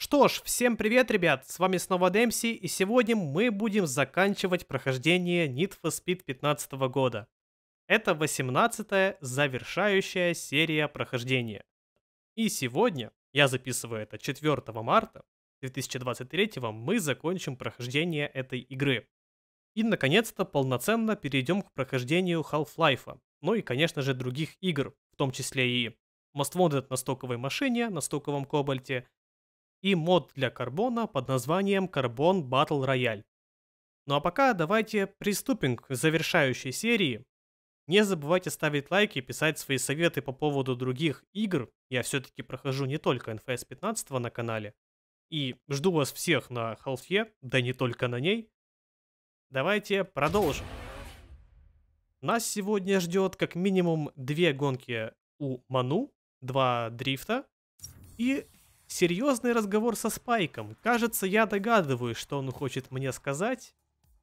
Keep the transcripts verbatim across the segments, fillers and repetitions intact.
что ж, всем привет, ребят, с вами снова Дэмси, и сегодня мы будем заканчивать прохождение Need for Speed пятнадцатого года. Это восемнадцатая завершающая серия прохождения. И сегодня, я записываю это четвёртого марта две тысячи двадцать третьего, мы закончим прохождение этой игры. И, наконец-то, полноценно перейдем к прохождению Half-Life, ну и, конечно же, других игр, в том числе и Most Wanted на стоковой машине, на стоковом кобальте, и мод для карбона под названием Carbon Battle Royale. Ну а пока давайте приступим к завершающей серии. Не забывайте ставить лайки, писать свои советы по поводу других игр. Я все-таки прохожу не только эн эф эс пятнадцать на канале. И жду вас всех на Half-Life, да не только на ней. Давайте продолжим. Нас сегодня ждет как минимум две гонки у Ману, два дрифта и серьезный разговор со Спайком. Кажется, я догадываюсь, что он хочет мне сказать.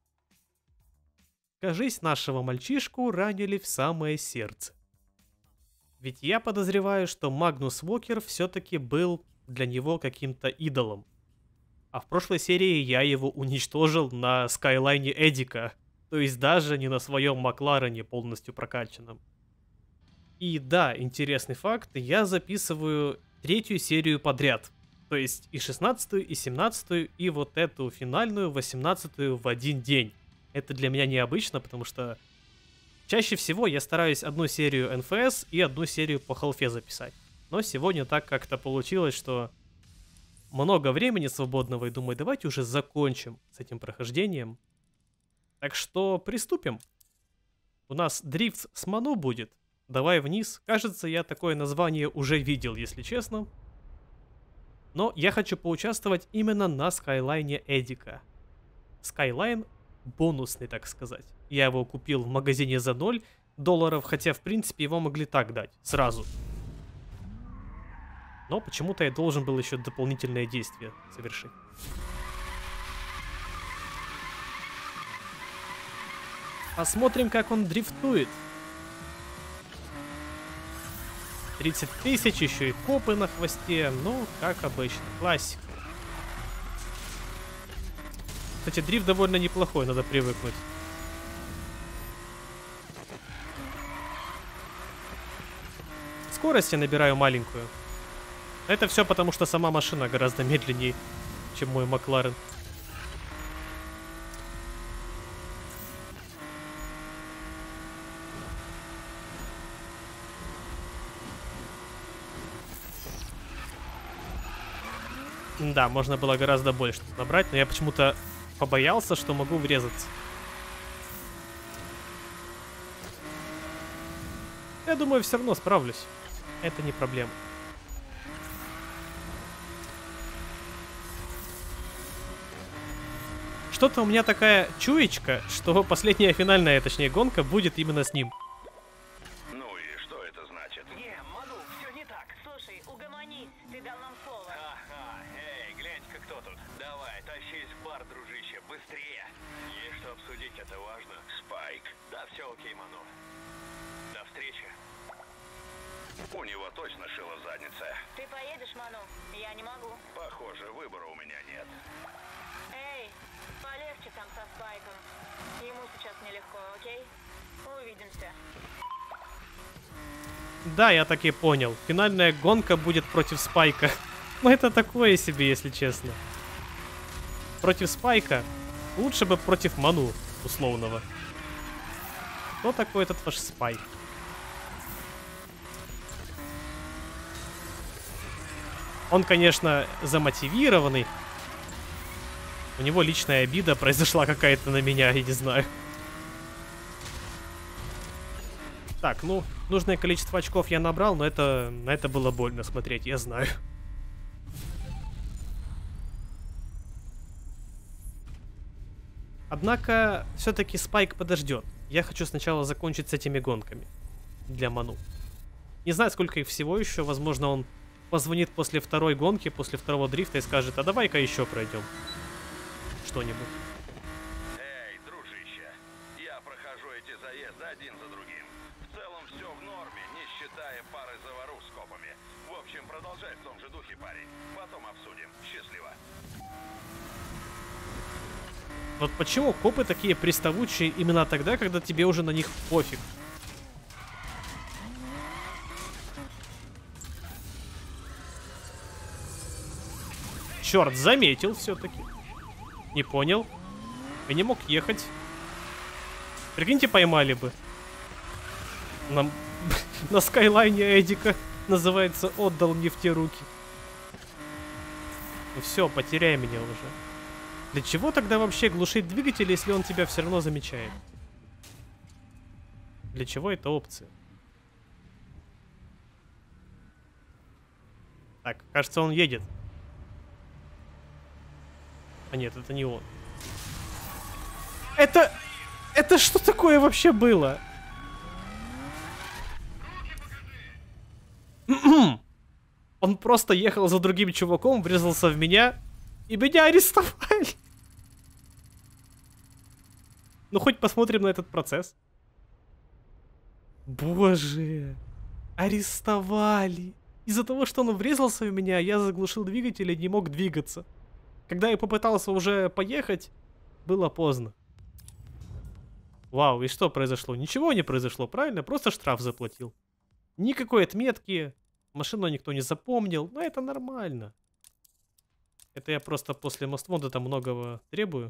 Кажись, нашего мальчишку ранили в самое сердце. Ведь я подозреваю, что Магнус Уокер все-таки был для него каким-то идолом. А в прошлой серии я его уничтожил на Скайлайне Эдика. То есть даже не на своем Макларене полностью прокачанном. И да, интересный факт, я записываю третью серию подряд. То есть и шестнадцатую, и семнадцатую, и вот эту финальную, восемнадцатую в один день. Это для меня необычно, потому что чаще всего я стараюсь одну серию эн эф эс и одну серию по халфе записать. Но сегодня так как-то получилось, что много времени свободного, и думаю, давайте уже закончим с этим прохождением. Так что приступим. У нас дрифт с Ману будет. Давай вниз. Кажется, я такое название уже видел, если честно. Но я хочу поучаствовать именно на Скайлайне Эдика. Скайлайн бонусный, так сказать. Я его купил в магазине за ноль долларов, хотя, в принципе, его могли так дать, сразу. Но почему-то я должен был еще дополнительное действие совершить. Посмотрим, как он дрифтует. тридцать тысяч, еще и копы на хвосте. Ну, как обычно, классика. Кстати, дрифт довольно неплохой, надо привыкнуть. Скорость я набираю маленькую. Это все потому, что сама машина гораздо медленнее, чем мой Макларен. Да, можно было гораздо больше набрать, но я почему-то побоялся, что могу врезаться. Я думаю, все равно справлюсь. Это не проблема. Что-то у меня такая чуечка, что последняя финальная, точнее, гонка будет именно с ним. Ну и что это значит? Не, Ману, все не так. Слушай, угомонись, ты дал нам слово. Ага, эй, гляньте-ка кто тут. Давай, тащись в бар, дружище, быстрее. Есть что обсудить, это важно. Спайк. Да все окей, Ману. До встречи. У него точно шило в заднице. Ты поедешь, Ману? Я не могу. Похоже, выбора у меня нет. Эй, полегче там со Спайком. Ему сейчас нелегко, окей? Увидимся. Да, я так и понял. Финальная гонка будет против Спайка. Но это такое себе, если честно. Против Спайка лучше бы против Ману, условного. Кто такой этот ваш Спайк? Он, конечно, замотивированный. У него личная обида произошла какая-то на меня, я не знаю. Так, ну, нужное количество очков я набрал, но это, на это было больно смотреть, я знаю. Однако, все-таки Спайк подождет. Я хочу сначала закончить с этими гонками. Для Ману. Не знаю, сколько их всего еще. Возможно, он позвонит после второй гонки, после второго дрифта и скажет, а давай-ка еще пройдем что-нибудь. Эй, дружище, я прохожу эти заезды один за другим. В целом все в норме, не считая хватаем пары заварух с копами. В общем, продолжай в том же духе, парень. Потом обсудим. Счастливо. Вот почему копы такие приставучие именно тогда, когда тебе уже на них пофиг? Черт, заметил все-таки. Не понял. Я не мог ехать. Прикиньте, поймали бы. Нам на скайлайне Эдика, называется, отдал мне в те руки. Ну все, потеряй меня уже. Для чего тогда вообще глушить двигатель, если он тебя все равно замечает? Для чего эта опция? Так, кажется, он едет. А нет, это не он. Это... Это что такое вообще было? Он просто ехал за другим чуваком, врезался в меня, и меня арестовали. Ну, хоть посмотрим на этот процесс. Боже. Арестовали. Из-за того, что он врезался в меня, я заглушил двигатель и не мог двигаться. Когда я попытался уже поехать, было поздно. Вау, и что произошло? Ничего не произошло, правильно? Просто штраф заплатил. Никакой отметки. Машину никто не запомнил. Но это нормально. Это я просто после Most там многого требую.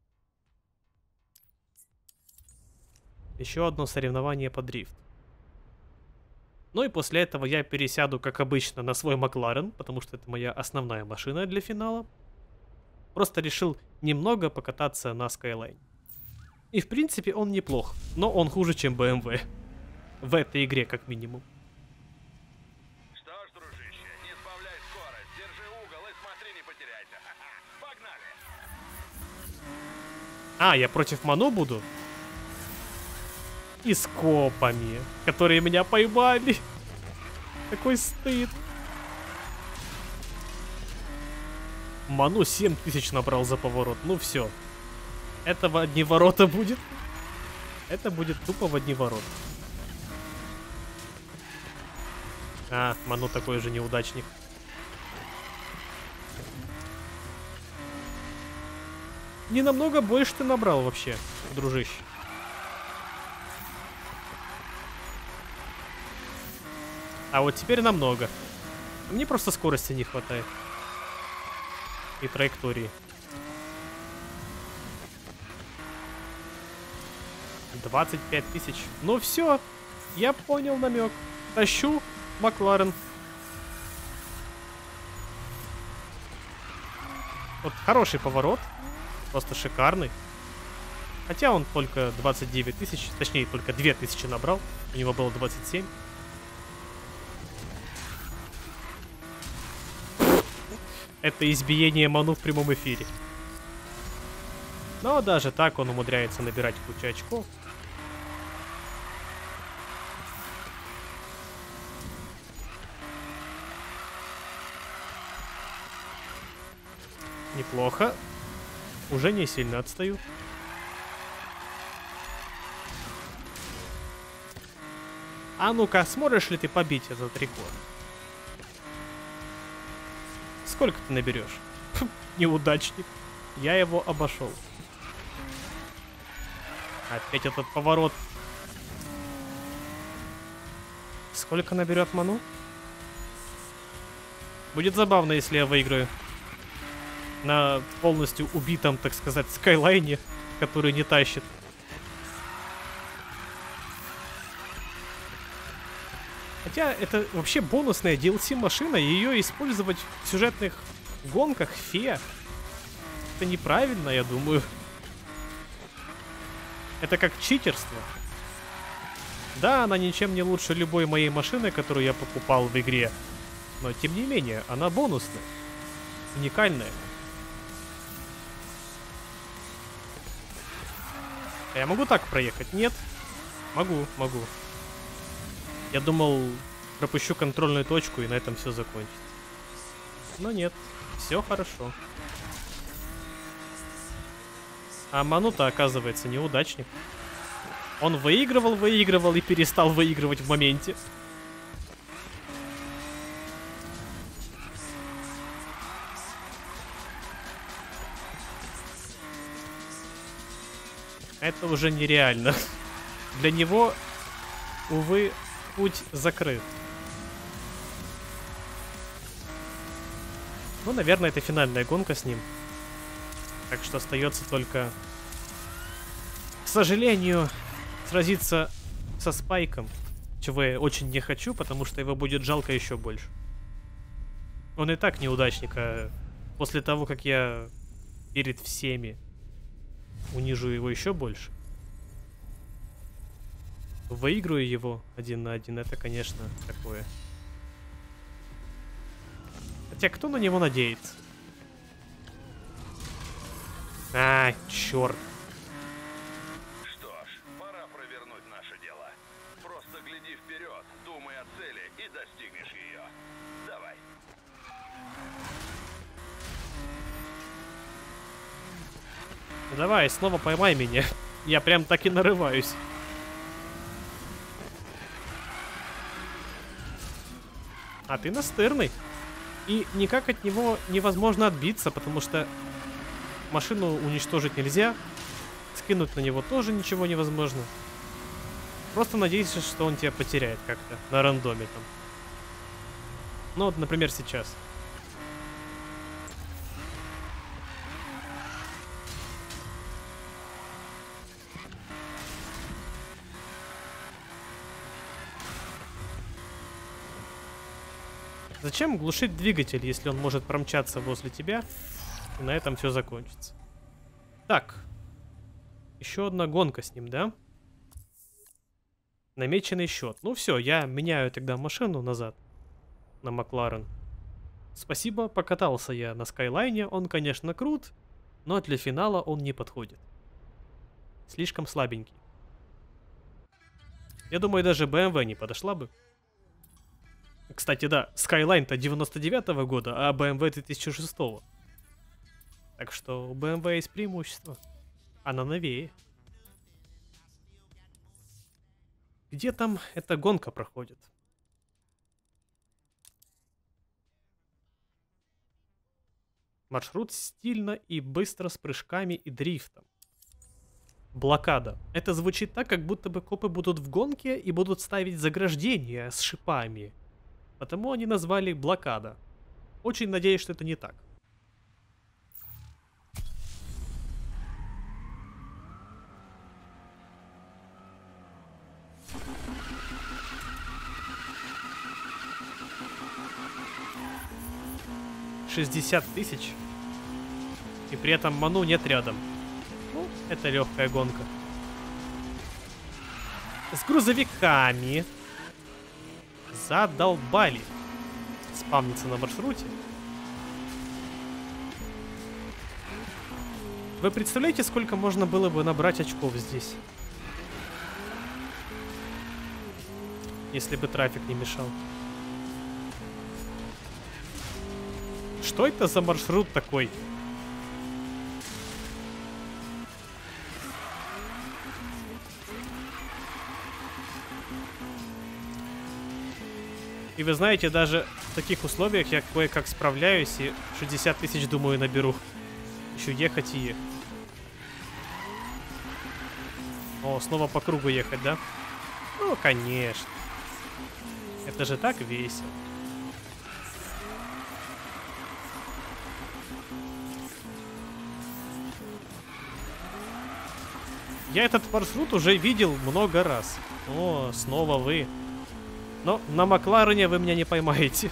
Еще одно соревнование по дрифт. Ну и после этого я пересяду, как обычно, на свой Макларен, потому что это моя основная машина для финала. Просто решил немного покататься на Skyline. И в принципе он неплох, но он хуже, чем бэ эм вэ. В этой игре, как минимум. Что ж, дружище, не сбавляй скорость, держи угол и смотри, не потеряйся. Погнали! А, я против Ману буду? И с копами, которые меня поймали. Какой стыд. Ману семь тысяч набрал за поворот. Ну все. Это в одни ворота будет. Это будет тупо в одни ворота. А, Ману такой же неудачник. Не намного больше ты набрал вообще, дружище. А вот теперь намного. Мне просто скорости не хватает. И траектории. двадцать пять тысяч. Ну все, я понял намек. Тащу Макларен. Вот хороший поворот. Просто шикарный. Хотя он только двадцать девять тысяч, точнее только две тысячи набрал. У него было двадцать семь. Это избиение Ману в прямом эфире. Но даже так он умудряется набирать кучу очков. Неплохо. Уже не сильно отстаю. А ну-ка, сможешь ли ты побить этот рекорд? Сколько ты наберешь? Неудачник. Я его обошел. Опять этот поворот. Сколько наберет Ману? Будет забавно, если я выиграю. На полностью убитом, так сказать, скайлайне, который не тащит. Хотя это вообще бонусная ди эл си-машина, и ее использовать в сюжетных гонках фе. Это неправильно, я думаю. Это как читерство. Да, она ничем не лучше любой моей машины, которую я покупал в игре. Но тем не менее, она бонусная. Уникальная. А я могу так проехать? Нет? Могу, могу. Я думал, пропущу контрольную точку и на этом все закончится. Но нет, все хорошо. А Ману-то, оказывается, неудачник. Он выигрывал, выигрывал и перестал выигрывать в моменте. Это уже нереально. Для него, увы, путь закрыт. Ну, наверное, это финальная гонка с ним. Так что остается только, к сожалению, сразиться со Спайком. Чего я очень не хочу, потому что его будет жалко еще больше. Он и так неудачник, а после того, как я перед всеми унижу его еще больше, выиграю его один на один, это, конечно, такое. Хотя кто на него надеется? А, черт. Что ж, пора провернуть наше дело. Просто гляди вперед, думай о цели и достигнешь ее. Давай. Ну давай, снова поймай меня. Я прям так и нарываюсь. А ты настырный. И никак от него невозможно отбиться, потому что машину уничтожить нельзя. Скинуть на него тоже ничего невозможно. Просто надейся, что он тебя потеряет как-то на рандоме там. Ну вот, например, сейчас. Зачем глушить двигатель, если он может промчаться возле тебя? И на этом все закончится. Так. Еще одна гонка с ним, да? Намеченный счет. Ну все, я меняю тогда машину назад. На Макларен. Спасибо, покатался я на Скайлайне. Он, конечно, крут, но для финала он не подходит. Слишком слабенький. Я думаю, даже бэ эм вэ не подошла бы. Кстати, да, Skyline-то девяносто девятого года, а бэ эм вэ две тысячи шестого. Так что у бэ эм вэ есть преимущество. Она новее. Где там эта гонка проходит? Маршрут стильно и быстро с прыжками и дрифтом. Блокада. Это звучит так, как будто бы копы будут в гонке и будут ставить заграждения с шипами. Потому они назвали блокада. Очень надеюсь, что это не так. шестьдесят тысяч. И при этом Ману нет рядом. Ну, это легкая гонка. С грузовиками. Задолбали спавниться на маршруте. Вы представляете, сколько можно было бы набрать очков здесь? Если бы трафик не мешал. Что это за маршрут такой? И вы знаете, даже в таких условиях я кое-как справляюсь и шестьдесят тысяч, думаю, наберу. Еще ехать и ехать. О, снова по кругу ехать, да? Ну, конечно. Это же так весело. Я этот маршрут уже видел много раз. О, снова вы. Но на Макларене вы меня не поймаете.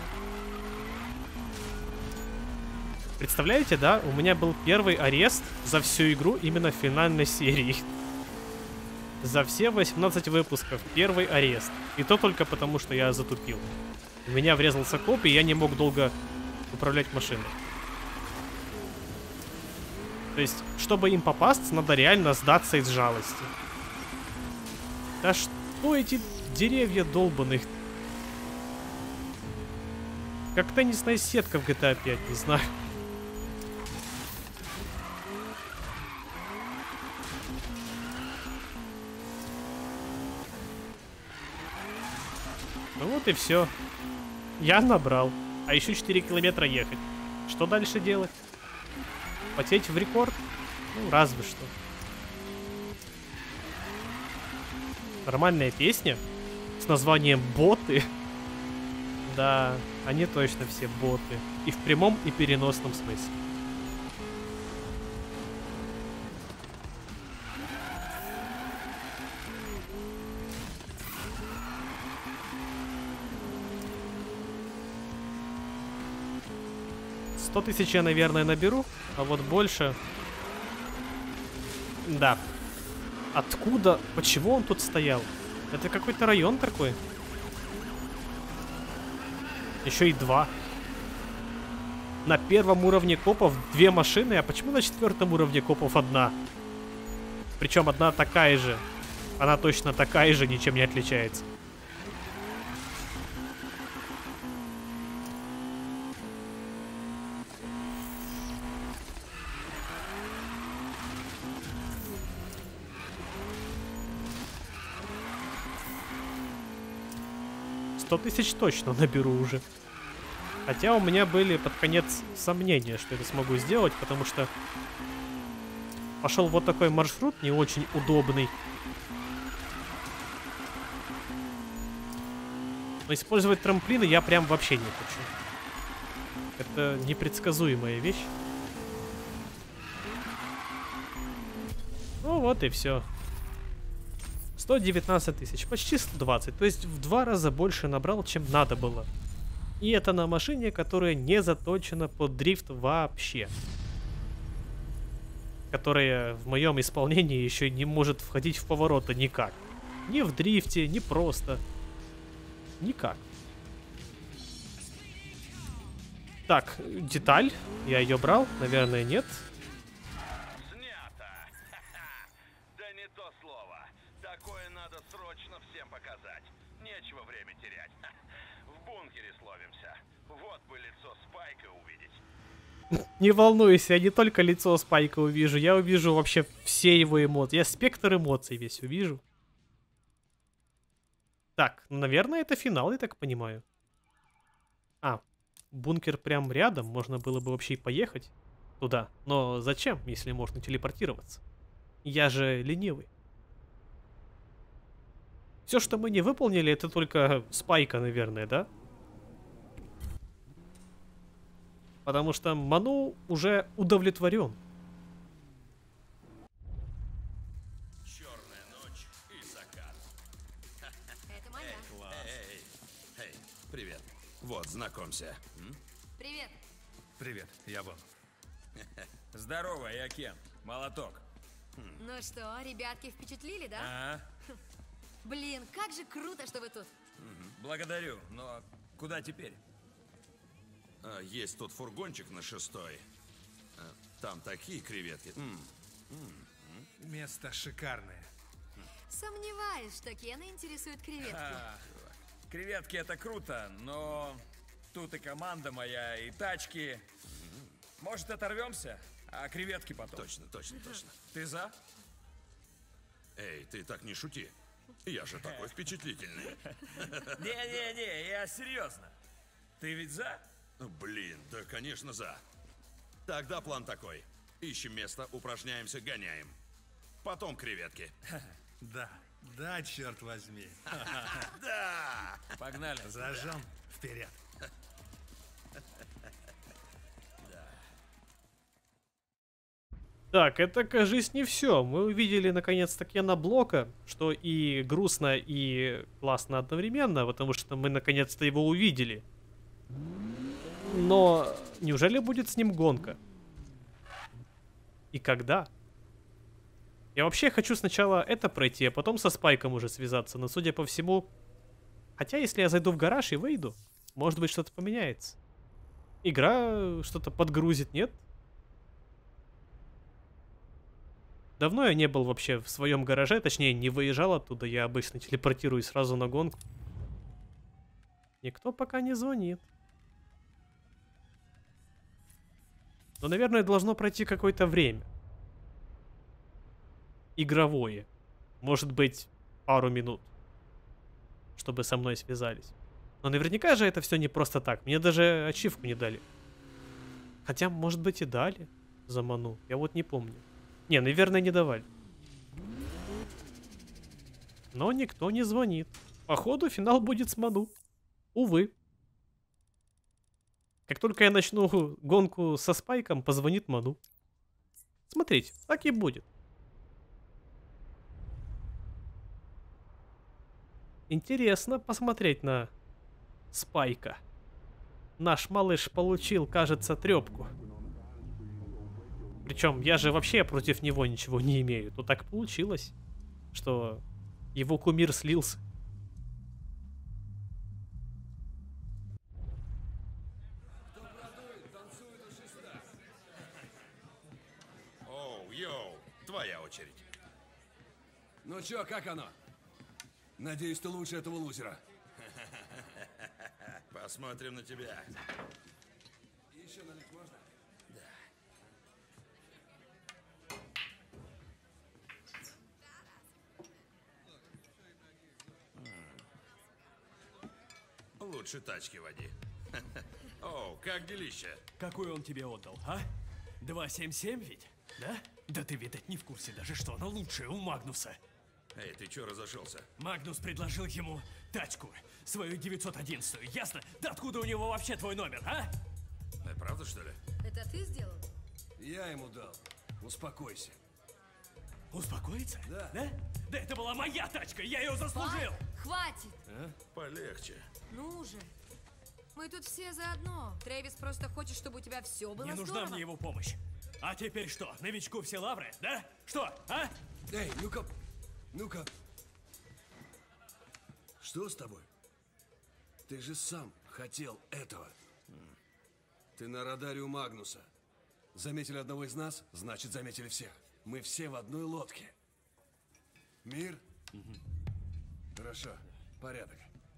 Представляете, да? У меня был первый арест за всю игру именно в финальной серии. За все восемнадцать выпусков первый арест. И то только потому, что я затупил. У меня врезался коп, и я не мог долго управлять машиной. То есть, чтобы им попасть, надо реально сдаться из жалости. Да что эти деревья долбаных? Как теннисная сетка в джи ти эй пять, не знаю. Ну вот и все. Я набрал. А еще четыре километра ехать. Что дальше делать? Потеть в рекорд? Ну, разве что. Нормальная песня с названием «Боты». Да, они точно все боты. И в прямом, и переносном смысле. сто тысяч я, наверное, наберу, а вот больше... Да. Откуда? Почему он тут стоял? Это какой-то район такой. Еще и два. На первом уровне копов две машины, а почему на четвертом уровне копов одна? Причем одна такая же. Она точно такая же, ничем не отличается. сто тысяч точно наберу уже. Хотя у меня были под конец сомнения, что это смогу сделать, потому что пошел вот такой маршрут, не очень удобный. Но использовать трамплины я прям вообще не хочу. Это непредсказуемая вещь. Ну вот и все. сто девятнадцать тысяч, почти сто двадцать, то есть в два раза больше набрал, чем надо было. И это на машине, которая не заточена под дрифт вообще. Которая в моем исполнении еще не может входить в повороты никак. Ни в дрифте, ни просто. Никак. Так, деталь. Я ее брал? Наверное, нет. Снято! Да не то слово. Такое надо срочно всем показать. Нечего время терять. В бункере словимся. Вот бы лицо Спайка увидеть. Не волнуйся, я не только лицо Спайка увижу, я увижу вообще все его эмоции. Я спектр эмоций весь увижу. Так, наверное, это финал, я так понимаю. А, бункер прям рядом, можно было бы вообще и поехать туда. Но зачем, если можно телепортироваться? Я же ленивый. Все, что мы не выполнили, это только Спайка, наверное, да? Потому что Ману уже удовлетворен. Черная ночь и закат. Это моя. Эй, эй, привет. Вот, знакомься. М? Привет. Привет, я Вон. Здорово, я Кен. Молоток. Ну что, ребятки впечатлили, да? А? Блин, как же круто, что вы тут. Благодарю, но куда теперь? А, есть тут фургончик на шестой. А, там такие креветки. М, Место шикарное. Сомневаюсь, что Кена интересует креветки. А, креветки это круто, но тут и команда моя, и тачки. Может, оторвемся? А креветки потом. Точно, точно, точно. Ты за? Эй, ты так не шути. Я же такой впечатлительный. Не-не-не, я серьезно. Ты ведь за? Блин, да, конечно, за. Тогда план такой. Ищем место, упражняемся, гоняем. Потом креветки. Да, да, черт возьми. Да! Погнали. Зажжем вперед. Так, это, кажись, не все. Мы увидели, наконец-то, Кена Блока, что и грустно, и классно одновременно, потому что мы, наконец-то, его увидели. Но неужели будет с ним гонка? И когда? Я вообще хочу сначала это пройти, а потом со Спайком уже связаться, но, судя по всему... Хотя, если я зайду в гараж и выйду, может быть, что-то поменяется. Игра что-то подгрузит, нет? Давно я не был вообще в своем гараже, точнее, не выезжал оттуда, я обычно телепортируюсь сразу на гонку. Никто пока не звонит. Но, наверное, должно пройти какое-то время. Игровое. Может быть, пару минут. Чтобы со мной связались. Но наверняка же это все не просто так. Мне даже ачивку не дали. Хотя, может быть, и дали за Ману. Я вот не помню. Не, наверное, не давали. Но никто не звонит. Походу, финал будет с Ману. Увы. Как только я начну гонку со Спайком, позвонит Ману. Смотрите, так и будет. Интересно посмотреть на Спайка. Наш малыш получил, кажется, трёпку. Причем я же вообще против него ничего не имею. То так получилось, что его кумир слился. Оу, йоу, твоя очередь. Ну чё, как оно? Надеюсь, ты лучше этого лузера. Посмотрим на тебя. Еще налить можно? Лучше тачки води. Оу, как делища? Какой он тебе отдал, а? два семь семь ведь? Да? Да ты, видать, не в курсе даже, что она лучшая у Магнуса. Эй, ты чё разошелся? Магнус предложил ему тачку, свою девятьсот одиннадцатую, ясно? Да откуда у него вообще твой номер, а? Это правда, что ли? Это ты сделал? Я ему дал. Успокойся. Успокоиться? Да. Да? Да это была моя тачка, я ее заслужил! Пап, хватит! Полегче. Ну же. Мы тут все заодно. Трэвис просто хочет, чтобы у тебя все было Не нужна здорово. мне его помощь. А теперь что, новичку все лавры, да? Что, а? Эй, ну-ка, ну-ка. Что с тобой? Ты же сам хотел этого. Ты на радаре у Магнуса. Заметили одного из нас, значит, заметили всех. Мы все в одной лодке. Мир? Хорошо, порядок.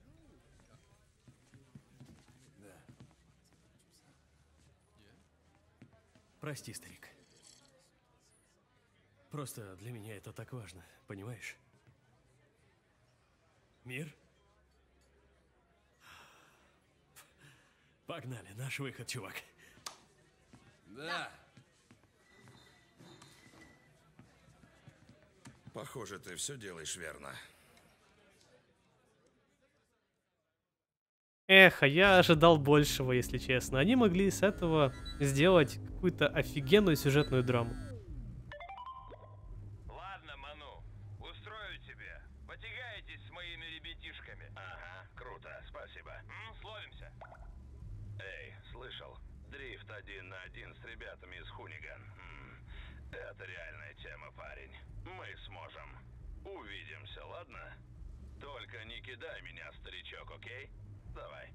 Да. Прости, старик. Просто для меня это так важно, понимаешь? Мир? Погнали, наш выход, чувак. Да. Похоже, ты все делаешь верно. Эх, а я ожидал большего, если честно. Они могли с этого сделать какую-то офигенную сюжетную драму. Ладно, Ману, устрою тебе. Потягаетесь с моими ребятишками. Ага, круто, спасибо. М, словимся. Эй, слышал? Дрифт один на один с ребятами из Хуниган. М, это реальная тема, парень. Мы сможем. Увидимся, ладно? Только не кидай меня, старичок, окей? Давай.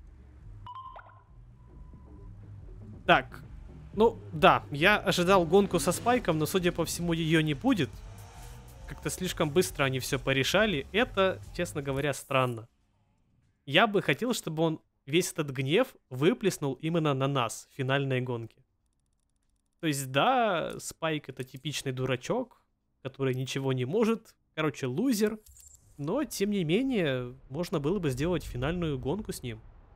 Так, ну да, я ожидал гонку со Спайком, но судя по всему ее не будет. Как-то слишком быстро они все порешали. Это, честно говоря, странно. Я бы хотел, чтобы он весь этот гнев выплеснул именно на нас в финальной гонке. То есть да, Спайк это типичный дурачок, который ничего не может, короче, лузер. Но, тем не менее, можно было бы сделать финальную гонку с ним.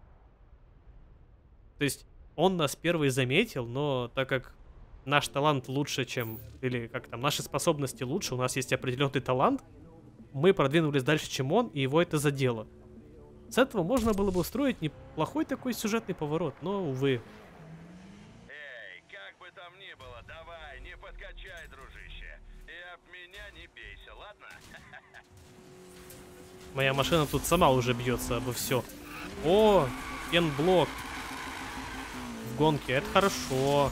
То есть, он нас первый заметил, но так как наш талант лучше, чем... Или как там, наши способности лучше, у нас есть определенный талант, мы продвинулись дальше, чем он, и его это задело. С этого можно было бы устроить неплохой такой сюжетный поворот, но, увы. Эй, как бы там ни было, давай, не подкачай, дружище. И об меня не бейся, ладно? Моя машина тут сама уже бьется обо все. О, фенблок. В гонке, это хорошо.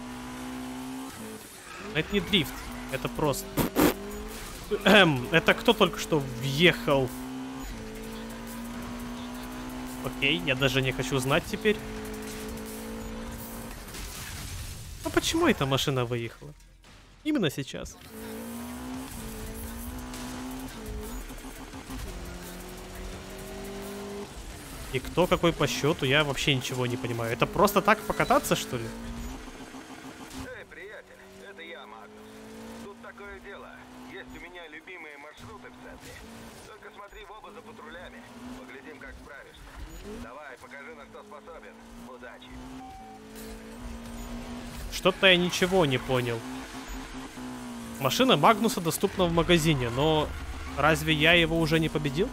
Это не дрифт, это просто... Эм, это кто только что въехал? Окей, я даже не хочу знать теперь. А почему эта машина выехала? Именно сейчас. И кто какой по счету, я вообще ничего не понимаю. Это просто так покататься, что ли? Эй, приятель, это я, Магнус. Тут такое дело. Есть у меня любимые маршруты в центре. Только смотри в оба за патрулями. Поглядим, как справишься. Давай, покажи, на что способен. Удачи. Что-то я ничего не понял. Машина Магнуса доступна в магазине, но Разве я его уже не победил?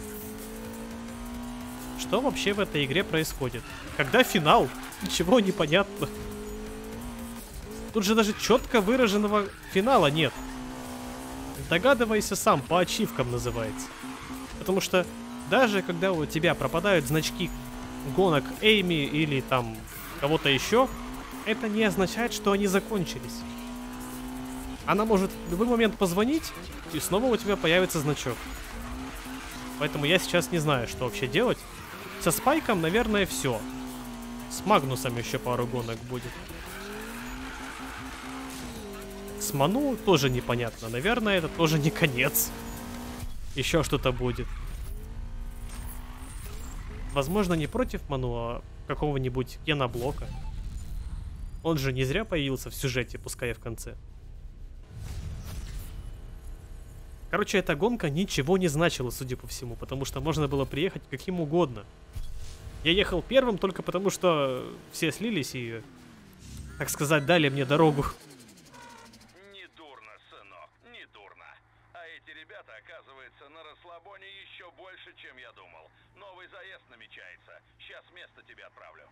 Что вообще в этой игре происходит? Когда финал? Ничего не понятно. Тут же даже четко выраженного финала нет. Догадывайся сам, по ачивкам называется. Потому что даже когда у тебя пропадают значки гонок Эйми или там кого-то еще, это не означает, что они закончились. Она может в любой момент позвонить, и снова у тебя появится значок. Поэтому я сейчас не знаю, что вообще делать. Со Спайком, наверное, все. С Магнусом еще пару гонок будет. С Ману тоже непонятно. Наверное, это тоже не конец. Еще что-то будет. Возможно, не против Ману, а какого-нибудь Кена Блока. Он же не зря появился в сюжете, пускай и в конце. Короче, эта гонка ничего не значила, судя по всему, потому что можно было приехать каким угодно. Я ехал первым только потому, что все слились и, так сказать, дали мне дорогу. Не дурно, сынок, не дурно. А эти ребята, оказывается, на расслабоне еще больше, чем я думал. Новый заезд намечается. Сейчас место тебе отправлю.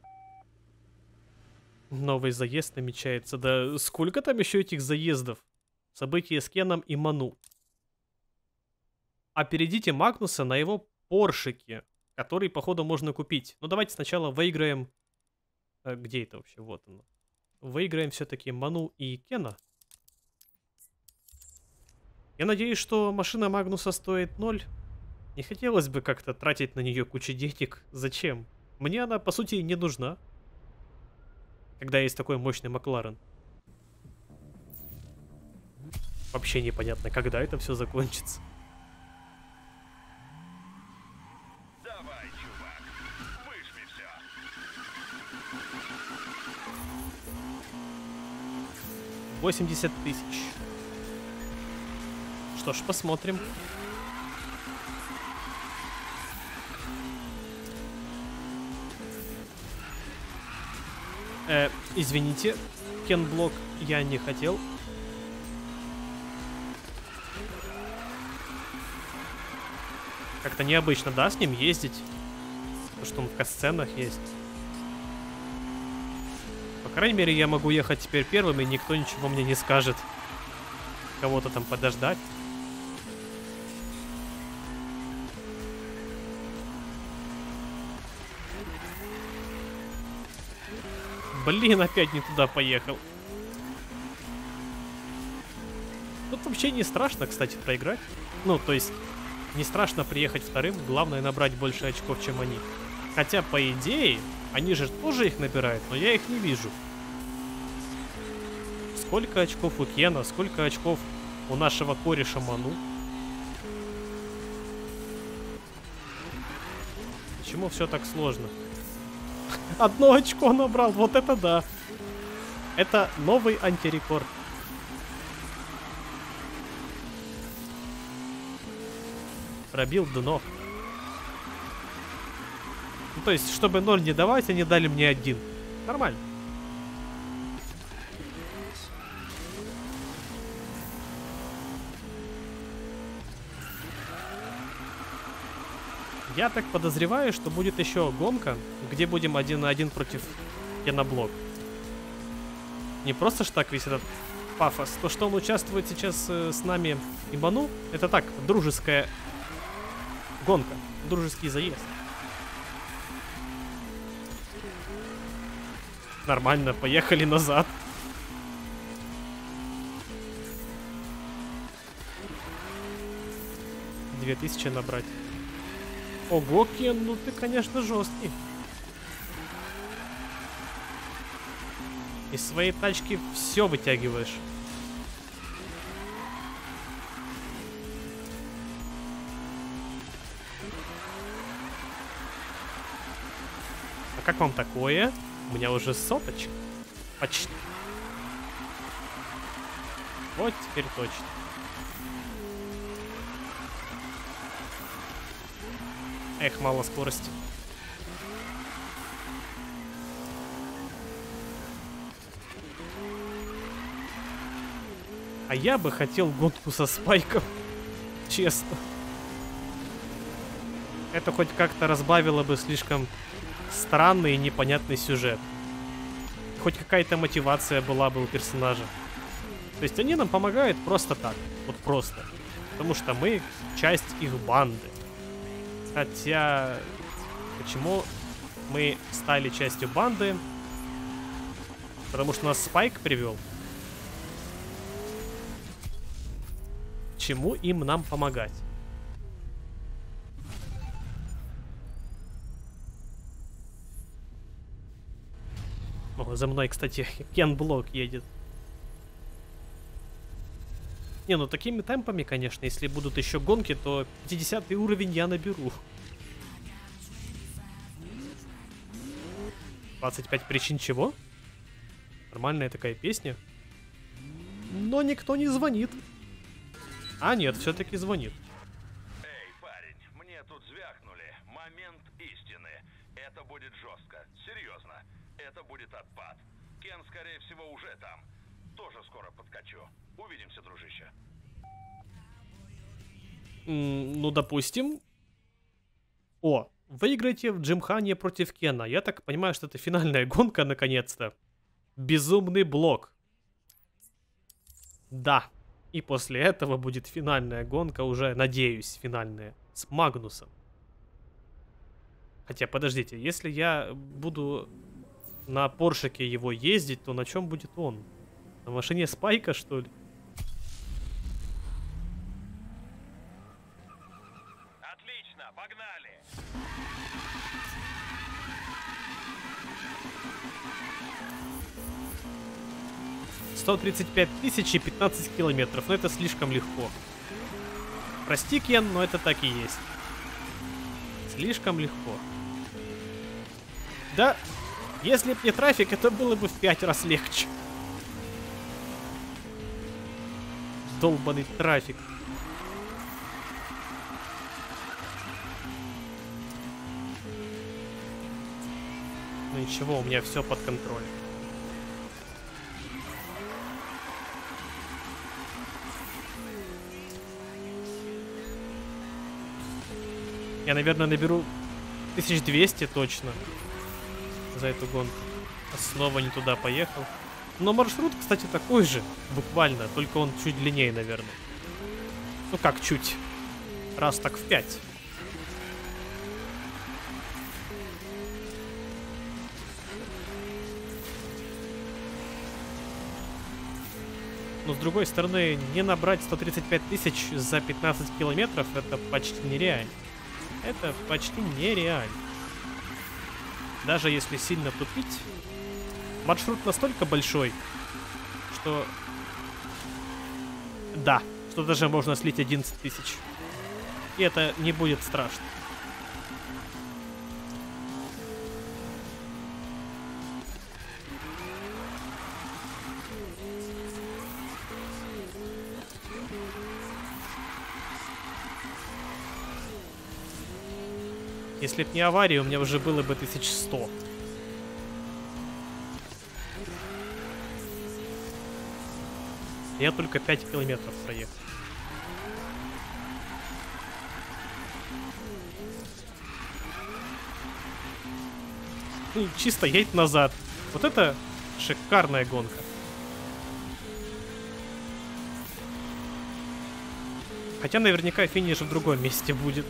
Новый заезд намечается. Да сколько там еще этих заездов? События с Кеном и Ману. Опередите Магнуса на его Поршике, который, походу, можно купить. Но давайте сначала выиграем... А где это вообще? Вот оно. Выиграем все-таки Ману и Кена. Я надеюсь, что машина Магнуса стоит ноль. Не хотелось бы как-то тратить на нее кучу денег. Зачем? Мне она, по сути, не нужна. Когда есть такой мощный Макларен. Вообще непонятно, когда это все закончится. Давай, чувак, выжми все. восемьдесят тысяч. Что ж, посмотрим. Э, извините, Кен Блок, я не хотел. Как-то необычно, да, с ним ездить? Потому что он в катсценах есть. По крайней мере, я могу ехать теперь первым, и никто ничего мне не скажет. Кого-то там подождать. Блин, опять не туда поехал. Тут вообще не страшно, кстати, проиграть. Ну, то есть, не страшно приехать вторым. Главное набрать больше очков, чем они. Хотя, по идее, они же тоже их набирают, но я их не вижу. Сколько очков у Кена, сколько очков у нашего кореша Ману. Почему все так сложно? Одно очко набрал, вот это да. Это новый антирекорд. Пробил дно. Ну, то есть, чтобы ноль не давать, они дали мне один. Нормально. Я так подозреваю, что будет еще гонка, где будем один на один против Кена Блок. Не просто ж так весь этот пафос. То, что он участвует сейчас э, с нами и Ману, это так, дружеская гонка, дружеский заезд. Нормально, поехали назад. Две тысячи набрать. Ого, Кен, ну ты, конечно, жесткий. Из своей тачки все вытягиваешь. А как вам такое? У меня уже соточка. Почти. Вот теперь точно. Эх, мало скорости. А я бы хотел гонку со Спайком. честно. Это хоть как-то разбавило бы слишком странный и непонятный сюжет. Хоть какая-то мотивация была бы у персонажа. То есть они нам помогают просто так. Вот просто. Потому что мы часть их банды. Хотя... Почему мы стали частью банды? Потому что нас Спайк привел. Чему им нам помогать? О, за мной, кстати, Кен Блок едет. Не, ну такими темпами, конечно, если будут еще гонки, то пятидесятый уровень я наберу. двадцать пять причин чего? Нормальная такая песня. Но никто не звонит. А нет, все-таки звонит. Эй, парень, мне тут звякнули. Момент истины. Это будет жестко. Серьезно. Это будет отпад. Кен, скорее всего, уже там. Тоже скоро подкачу. Увидимся, дружище. М, ну, допустим. О, выиграйте в Джимхане против Кена. Я так понимаю, что это финальная гонка, наконец-то. Безумный блок. Да. И после этого будет финальная гонка, уже, надеюсь, финальная, с Магнусом. Хотя, подождите, если я буду на Поршике его ездить, то на чем будет он? На машине Спайка, что ли? Отлично, погнали! сто тридцать пять тысяч и пятнадцать километров, но это слишком легко. Прости, Кен, но это так и есть. Слишком легко. Да, если б не трафик, это было бы в пять раз легче. Долбаный трафик. Ну ничего, у меня все под контролем. Я, наверное, наберу тысяч двести точно за эту гонку. А снова не туда поехал. Но маршрут, кстати, такой же, буквально, только он чуть длиннее, наверное. Ну как чуть? Раз так в пять. Но с другой стороны, не набрать сто тридцать пять тысяч за пятнадцать километров это почти нереально. Это почти нереально. Даже если сильно тупить, маршрут настолько большой, что... Да, что даже можно слить одиннадцать тысяч. И это не будет страшно. Если б не авария, у меня уже было бы тысяч сто. Я только пять километров проехал. Ну, чисто едь назад. Вот это шикарная гонка. Хотя наверняка финиш в другом месте будет.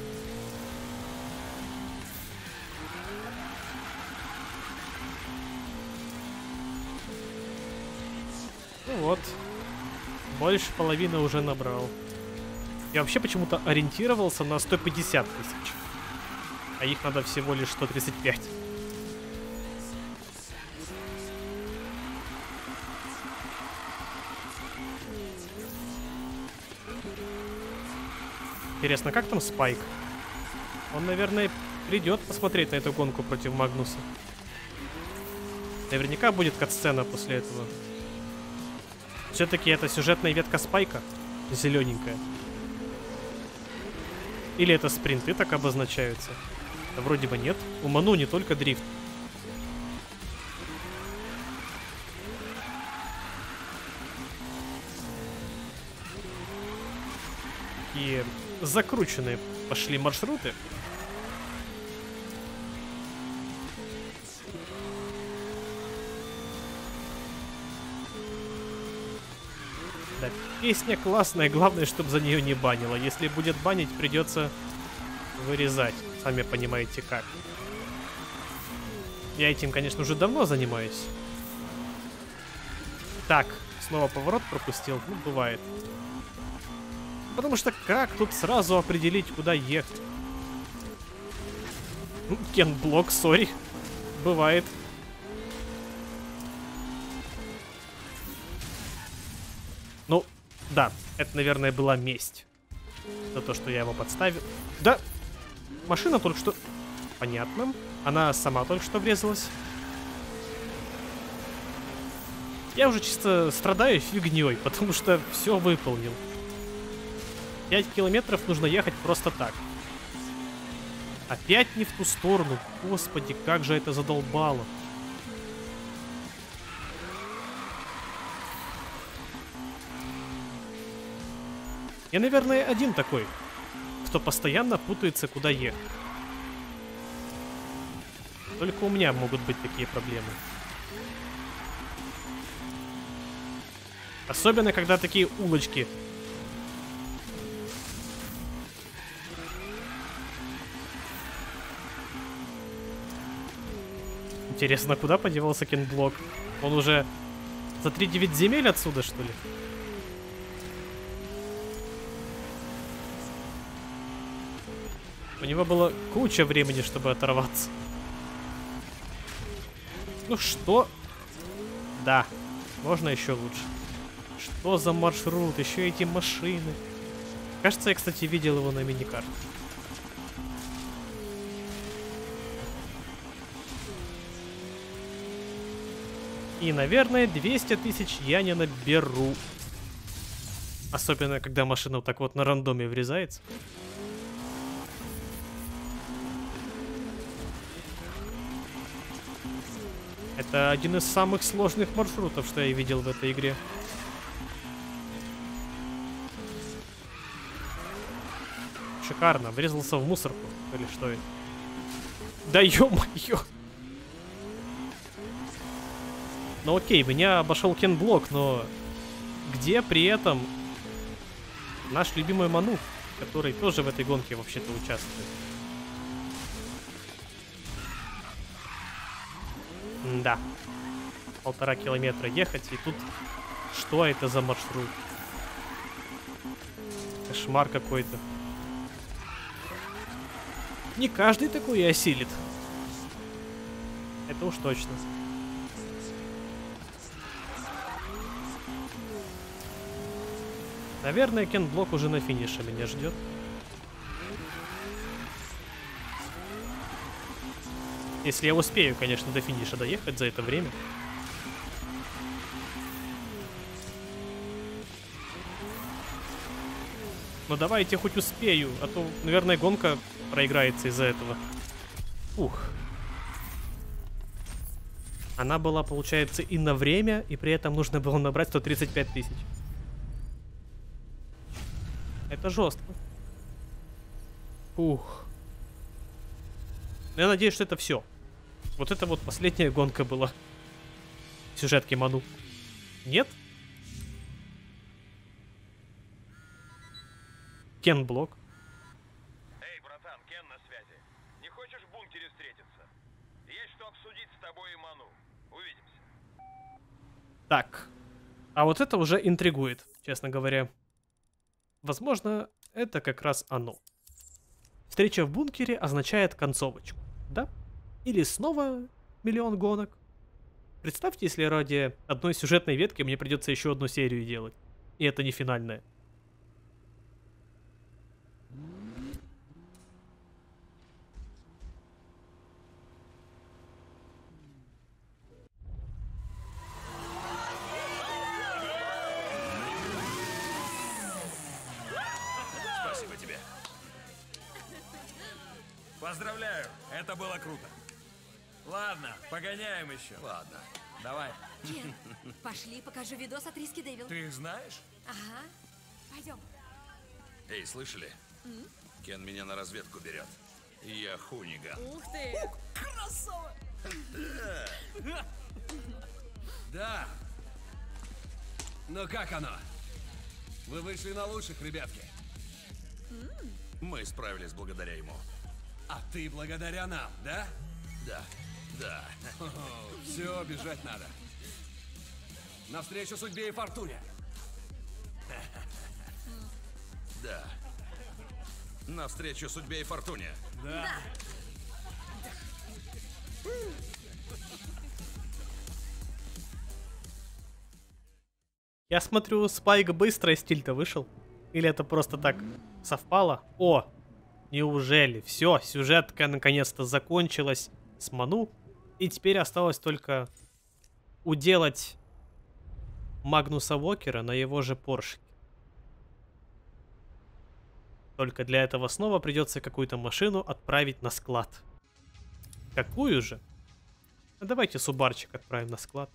Ну вот. Больше половины уже набрал. Я вообще почему-то ориентировался на сто пятьдесят тысяч. А их надо всего лишь сто тридцать пять. Интересно, как там Спайк? Он, наверное, придет посмотреть на эту гонку против Магнуса. Наверняка будет катсцена после этого. Все-таки это сюжетная ветка Спайка. Зелененькая. Или это спринты так обозначаются? Да вроде бы нет. У Ману не только дрифт. И закрученные пошли маршруты. Да, песня классная, главное, чтобы за нее не банило. Если будет банить, придется вырезать. Сами понимаете как. Я этим, конечно, уже давно занимаюсь. Так, снова поворот пропустил. Ну, бывает. Потому что как тут сразу определить, куда ехать? Кенблок, сори. Бывает. Ну, да, это, наверное, была месть. За то, что я его подставил. Да, машина только что... Понятно. Она сама только что врезалась. Я уже чисто страдаю фигней, потому что все выполнил. пять километров нужно ехать просто так. Опять не в ту сторону. Господи, как же это задолбало. Я, наверное, один такой, кто постоянно путается, куда ехать. Только у меня могут быть такие проблемы. Особенно, когда такие улочки. Интересно, куда подевался Кенблок? Он уже за три девять земель отсюда, что ли? У него было куча времени, чтобы оторваться. Ну что? Да, можно еще лучше. Что за маршрут? Еще эти машины. Кажется, я, кстати, видел его на миникарте. И, наверное, двести тысяч я не наберу. Особенно, когда машина вот так вот на рандоме врезается. Это один из самых сложных маршрутов, что я видел в этой игре. Шикарно. Врезался в мусорку. Или что это? Да ё-моё! Ну окей, меня обошел Кенблок, но где при этом наш любимый Ману, который тоже в этой гонке вообще-то участвует? Да. Полтора километра ехать, и тут... Что это за маршрут? Кошмар какой-то. Не каждый такой и осилит. Это уж точно. Наверное, Кенблок уже на финише меня ждет. Если я успею, конечно, до финиша доехать за это время. Но давайте хоть успею, а то, наверное, гонка проиграется из-за этого. Ух. Она была, получается, и на время, и при этом нужно было набрать сто тридцать пять тысяч. Это жестко. Ух. Я надеюсь, что это все. Вот это вот последняя гонка была. Сюжетки Ману. Нет? Кенблок. Эй, братан, Кен на связи. Не хочешь в бункере встретиться? Есть что обсудить с тобой и Ману. Увидимся. Так. А вот это уже интригует, честно говоря. Возможно, это как раз оно. Встреча в бункере означает концовочку, да? Или снова миллион гонок. Представьте, если ради одной сюжетной ветки мне придется еще одну серию делать. И это не финальная. Спасибо тебе. Поздравляю, это было круто. Ладно, погоняем еще. Ладно. Давай. Кен, пошли, покажу видос от Риски Дэвил. Ты их знаешь? Ага. Пойдем. Эй, слышали? Кен меня на разведку берет. Я хуниган. Ух ты! Красава! Да. Ну как оно? Вы вышли на лучших, ребятки. Мы справились благодаря ему. А ты благодаря нам, да? Да, да. Все, бежать надо. Навстречу судьбе и фортуне. Да. Навстречу судьбе и фортуне. Да. Я смотрю, Спайк быстро из тильта вышел. Или это просто так совпало? О, неужели? Все, сюжетка наконец-то закончилась с Ману. И теперь осталось только уделать Магнуса Уокера на его же Поршике. Только для этого снова придется какую-то машину отправить на склад. Какую же? А давайте Субарчик отправим на склад.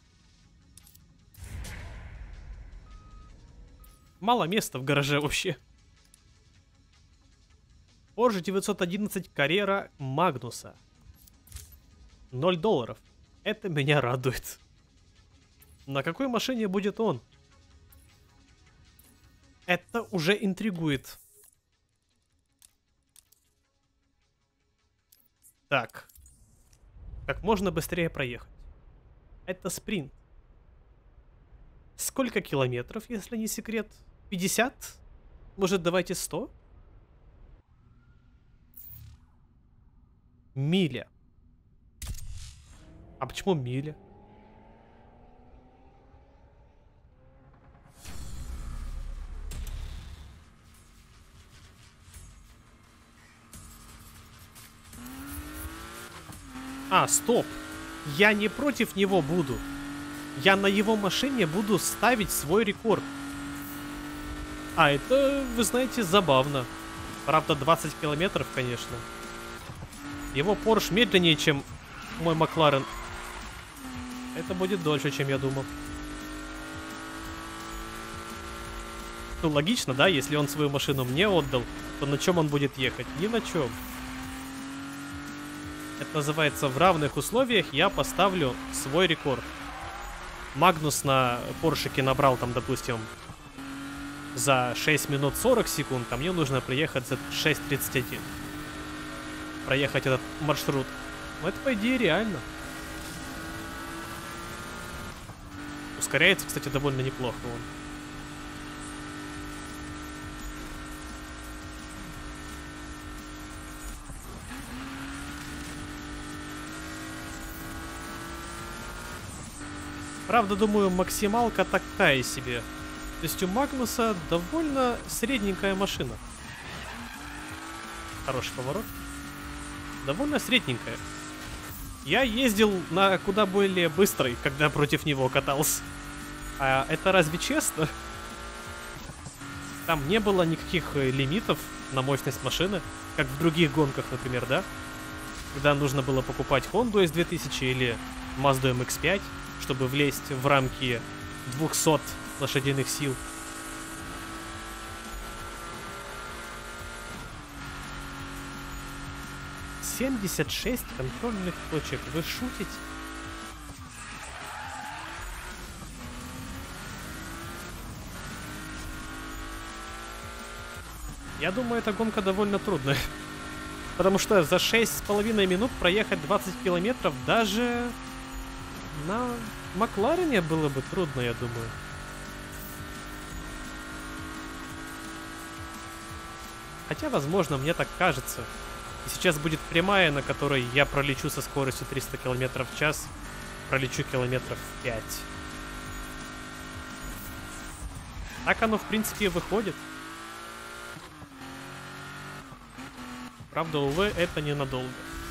Мало места в гараже вообще. Porsche девятьсот одиннадцать Carrera Магнуса. ноль долларов. Это меня радует. На какой машине будет он? Это уже интригует. Так. Как можно быстрее проехать. Это спринт. Сколько километров, если не секрет? пятьдесят? Может, давайте сто? Миля. А почему миля? А, стоп. Я не против него буду. Я на его машине буду ставить свой рекорд. А, это, вы знаете, забавно. Правда, двадцать километров, конечно. Его Porsche медленнее, чем мой Макларен. Это будет дольше, чем я думал. Ну, логично, да? Если он свою машину мне отдал, то на чем он будет ехать? Ни на чем. Это называется, в равных условиях я поставлю свой рекорд. Магнус на Поршике набрал там, допустим, за шесть минут сорок секунд, а мне нужно приехать за шесть тридцать один. Проехать этот маршрут. Ну, это, по идее, реально. Ускоряется, кстати, довольно неплохо он. Правда, думаю, максималка такая себе. То есть у Магнуса довольно средненькая машина. Хороший поворот. Довольно средненькая. Я ездил на куда более быстрой, когда против него катался. А это разве честно? Там не было никаких лимитов на мощность машины, как в других гонках, например, да? Когда нужно было покупать Honda эс две тысячи или Mazda эм икс пять, чтобы влезть в рамки двухсот лошадиных сил. семьдесят шесть контрольных точек. Вы шутите? Я думаю, эта гонка довольно трудная. Потому что за шесть с половиной минут проехать двадцать километров даже на Макларене было бы трудно, я думаю. Хотя, возможно, мне так кажется. И сейчас будет прямая, на которой я пролечу со скоростью триста километров в час. Пролечу километров пять. Так оно, в принципе, и выходит. Правда, увы, это ненадолго.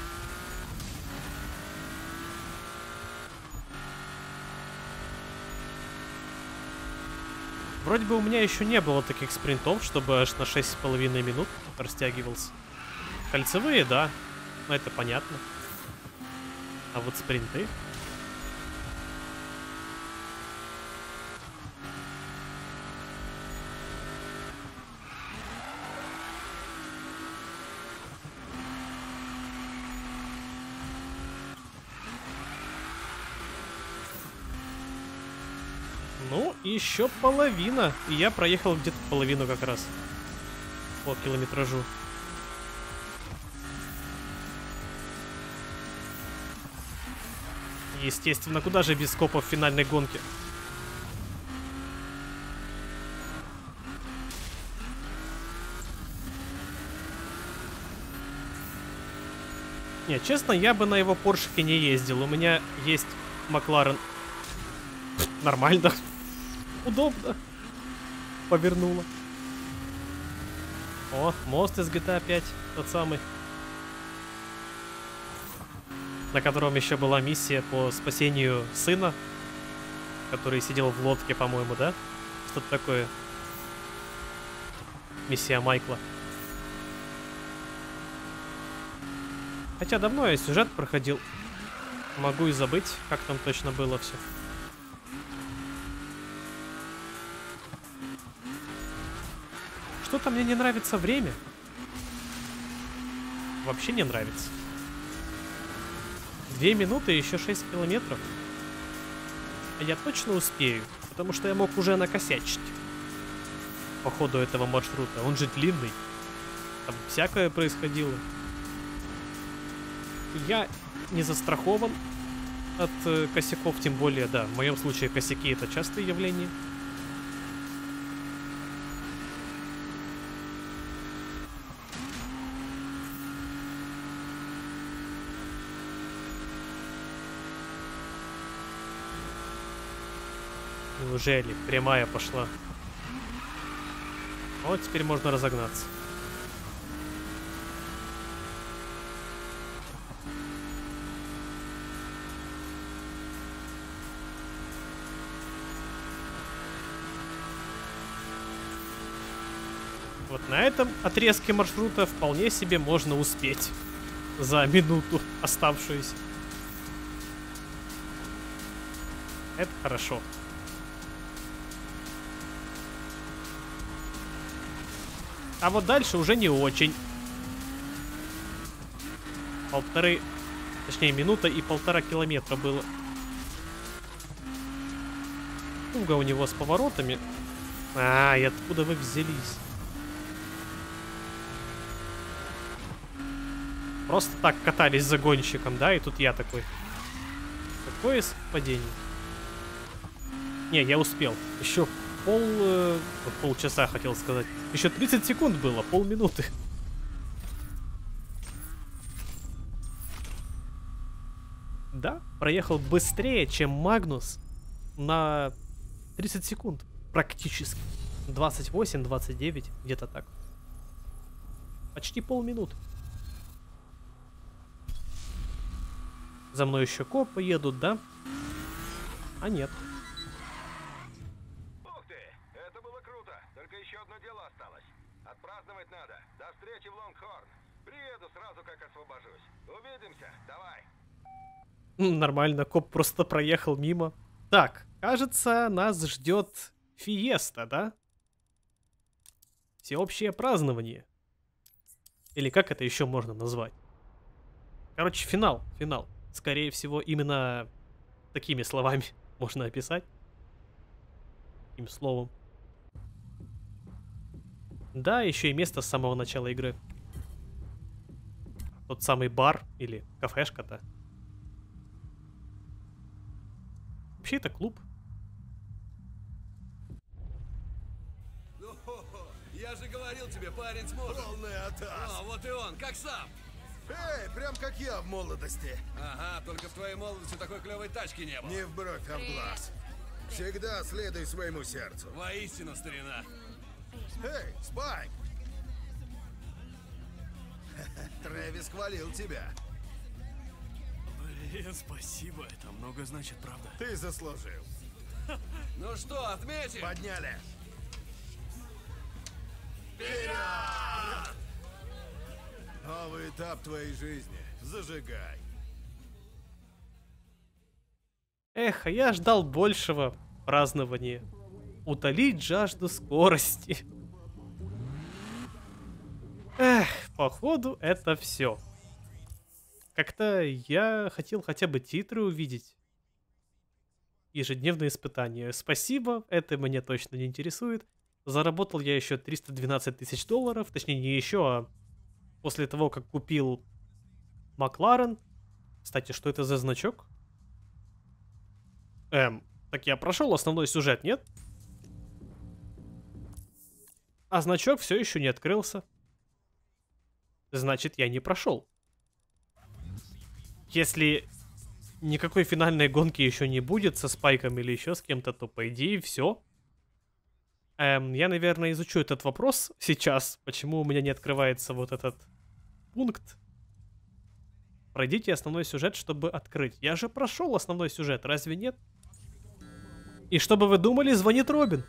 Вроде бы у меня еще не было таких спринтов, чтобы аж на шесть с половиной минут растягивался. Кольцевые, да, но это понятно. А вот спринты... Ну, еще половина. И я проехал где-то половину как раз. По километражу. Естественно, куда же без скопов в финальной гонке? Не, честно, я бы на его Поршике не ездил. У меня есть Макларен. Нормально. Удобно. Повернуло. О, мост из джи ти эй пять. Тот самый. На котором еще была миссия по спасению сына. Который сидел в лодке, по-моему, да? Что-то такое. Миссия Майкла. Хотя давно я сюжет проходил. Могу и забыть, как там точно было все. Что-то мне не нравится время. Вообще не нравится. Две минуты и еще шесть километров. А я точно успею, потому что я мог уже накосячить. По ходу этого маршрута. Он же длинный. Там всякое происходило. Я не застрахован от э, косяков, тем более, да, в моем случае косяки это частое явление. Неужели прямая пошла? Вот теперь можно разогнаться. Вот на этом отрезке маршрута вполне себе можно успеть за минуту оставшуюся. Это хорошо. А вот дальше уже не очень. Полторы, точнее минута и полтора километра было. Туго у него с поворотами. А, и откуда вы взялись? Просто так катались за гонщиком, да? И тут я такой. Какое совпадение? Не, я успел. Еще пол... Э, полчаса, хотел сказать. Еще тридцать секунд было, полминуты. Да, проехал быстрее, чем Магнус на тридцать секунд. Практически. двадцать восемь двадцать девять, где-то так. Почти полминуты. За мной еще копы едут, да? А нет. Ух ты! Это было круто! Только еще одно дело осталось. Отпраздновать надо. До встречи в Лонгхорн. Приеду сразу, как освобожусь. Увидимся. Давай. Нормально, коп просто проехал мимо. Так, кажется, нас ждет фиеста, да? Всеобщее празднование. Или как это еще можно назвать? Короче, финал, финал. Скорее всего, именно такими словами можно описать. Таким словом. Да, еще и место с самого начала игры. Тот самый бар или кафешка-то. Вообще это клуб. Я же говорил тебе, парень сможет. Полный атас. А, вот и он, как сам. Эй, прям как я в молодости. Ага, только в твоей молодости такой клевой тачки не было. Не в бровь, а в глаз. Всегда следуй своему сердцу. Воистину, старина. Эй, Спайк! Трэвис хвалил тебя. Блин, спасибо. Это много значит, правда. Ты заслужил. Ну что, отметим? Подняли. Новый этап твоей жизни. Зажигай. Эх, а я ждал большего празднования. Утолить жажду скорости. Эх, походу это все. Как-то я хотел хотя бы титры увидеть. ежедневные испытания. Спасибо, это меня точно не интересует. Заработал я еще триста двенадцать тысяч долларов, точнее не еще, а после того, как купил Макларен. Кстати, что это за значок? Эм, так я прошел основной сюжет, нет? А значок все еще не открылся. Значит, я не прошел. Если никакой финальной гонки еще не будет со Спайком или еще с кем-то, то по идее все. Эм, я, наверное, изучу этот вопрос сейчас. Почему у меня не открывается вот этот пункт? Пройдите основной сюжет, чтобы открыть. Я же прошел основной сюжет, разве нет? И что бы вы думали, звонит Робин.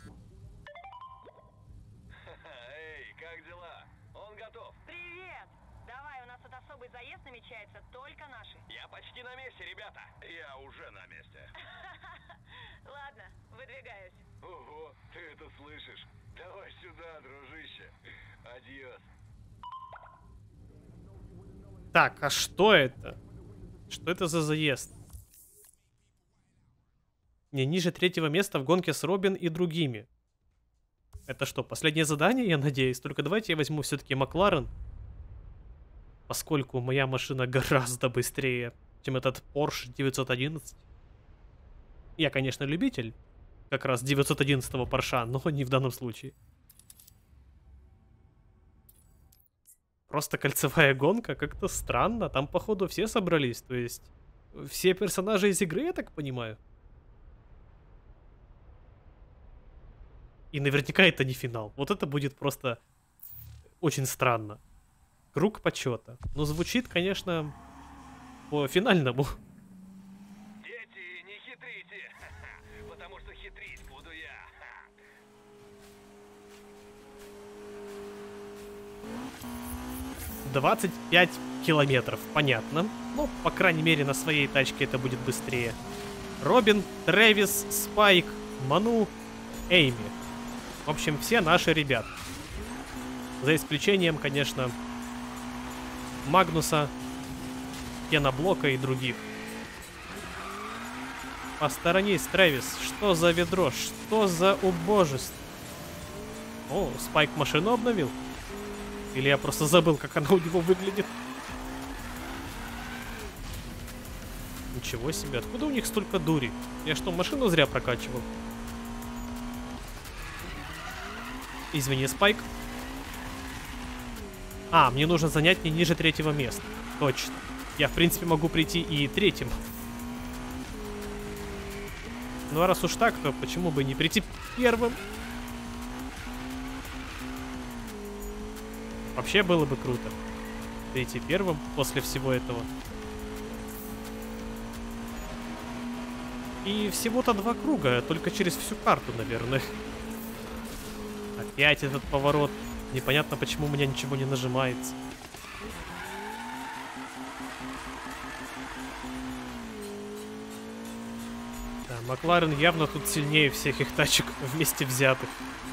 Эй, как дела? Он готов. Привет! Давай, у нас тут особый заезд намечается, только наши. Я почти на месте, ребята. Я уже на месте. Ладно, выдвигаюсь. Ого, ты это слышишь? Давай сюда, дружище. Адьос. Так, а что это? Что это за заезд? Не ниже третьего места в гонке с Робин и другими. Это что, последнее задание, я надеюсь? Только давайте я возьму все-таки Макларен. Поскольку моя машина гораздо быстрее, чем этот Porsche девятьсот одиннадцать. Я, конечно, любитель как раз девятьсот одиннадцатого Porsche, но не в данном случае. Просто кольцевая гонка, как-то странно. Там, походу, все собрались. То есть, все персонажи из игры, я так понимаю. И наверняка это не финал. Вот это будет просто очень странно. Круг почета. Но звучит, конечно, по финальному. Дети, не хитрите, потому что хитрить буду я. двадцать пять километров, понятно. Ну, по крайней мере, на своей тачке это будет быстрее. Робин, Трэвис, Спайк, Ману, Эйми. В общем, все наши ребята. За исключением, конечно, Магнуса, Кена Блока и других. Посторонись, Трэвис. Что за ведро? Что за убожество? О, Спайк машину обновил? Или я просто забыл, как она у него выглядит? Ничего себе, откуда у них столько дури? Я что, машину зря прокачивал? Извини, Спайк. А, мне нужно занять не ниже третьего места. Точно. Я, в принципе, могу прийти и третьим. Ну, а раз уж так, то почему бы не прийти первым? Вообще было бы круто. Прийти первым после всего этого. И всего-то два круга, только через всю карту, наверное. Опять этот поворот. Непонятно, почему у меня ничего не нажимается. Да, Макларен явно тут сильнее всех их тачек вместе взятых.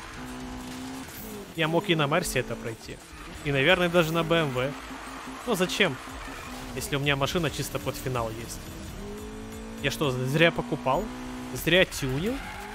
Я мог и на Мерсе это пройти. И, наверное, даже на бэ эм вэ. Но зачем? Если у меня машина чисто под финал есть. Я что, зря покупал? Зря тюнил?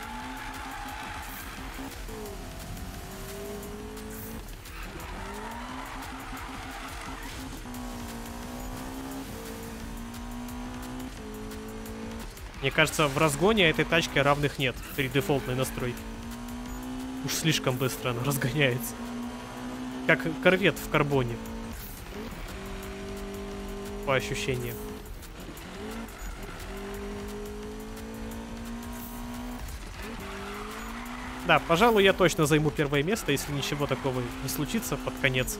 Мне кажется, в разгоне этой тачки равных нет при дефолтной настройке. Уж слишком быстро она разгоняется. Как корвет в карбоне. По ощущениям. Да, пожалуй, я точно займу первое место, если ничего такого не случится под конец.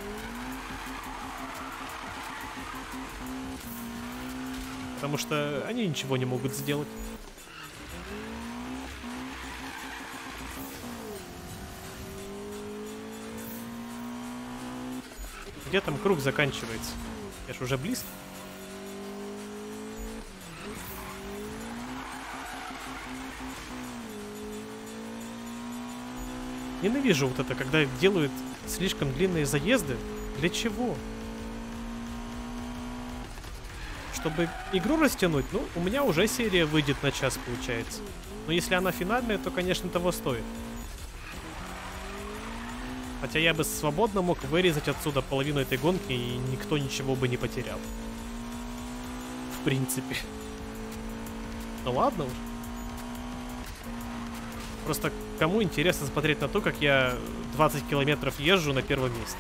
Потому что они ничего не могут сделать. Где там круг заканчивается? Я ж уже близко. Ненавижу вот это, когда делают слишком длинные заезды. Для чего? чтобы игру растянуть, ну, у меня уже серия выйдет на час, получается. Но если она финальная, то, конечно, того стоит. Хотя я бы свободно мог вырезать отсюда половину этой гонки, и никто ничего бы не потерял. В принципе. Ну ладно уже. Просто кому интересно смотреть на то, как я двадцать километров езжу на первом месте.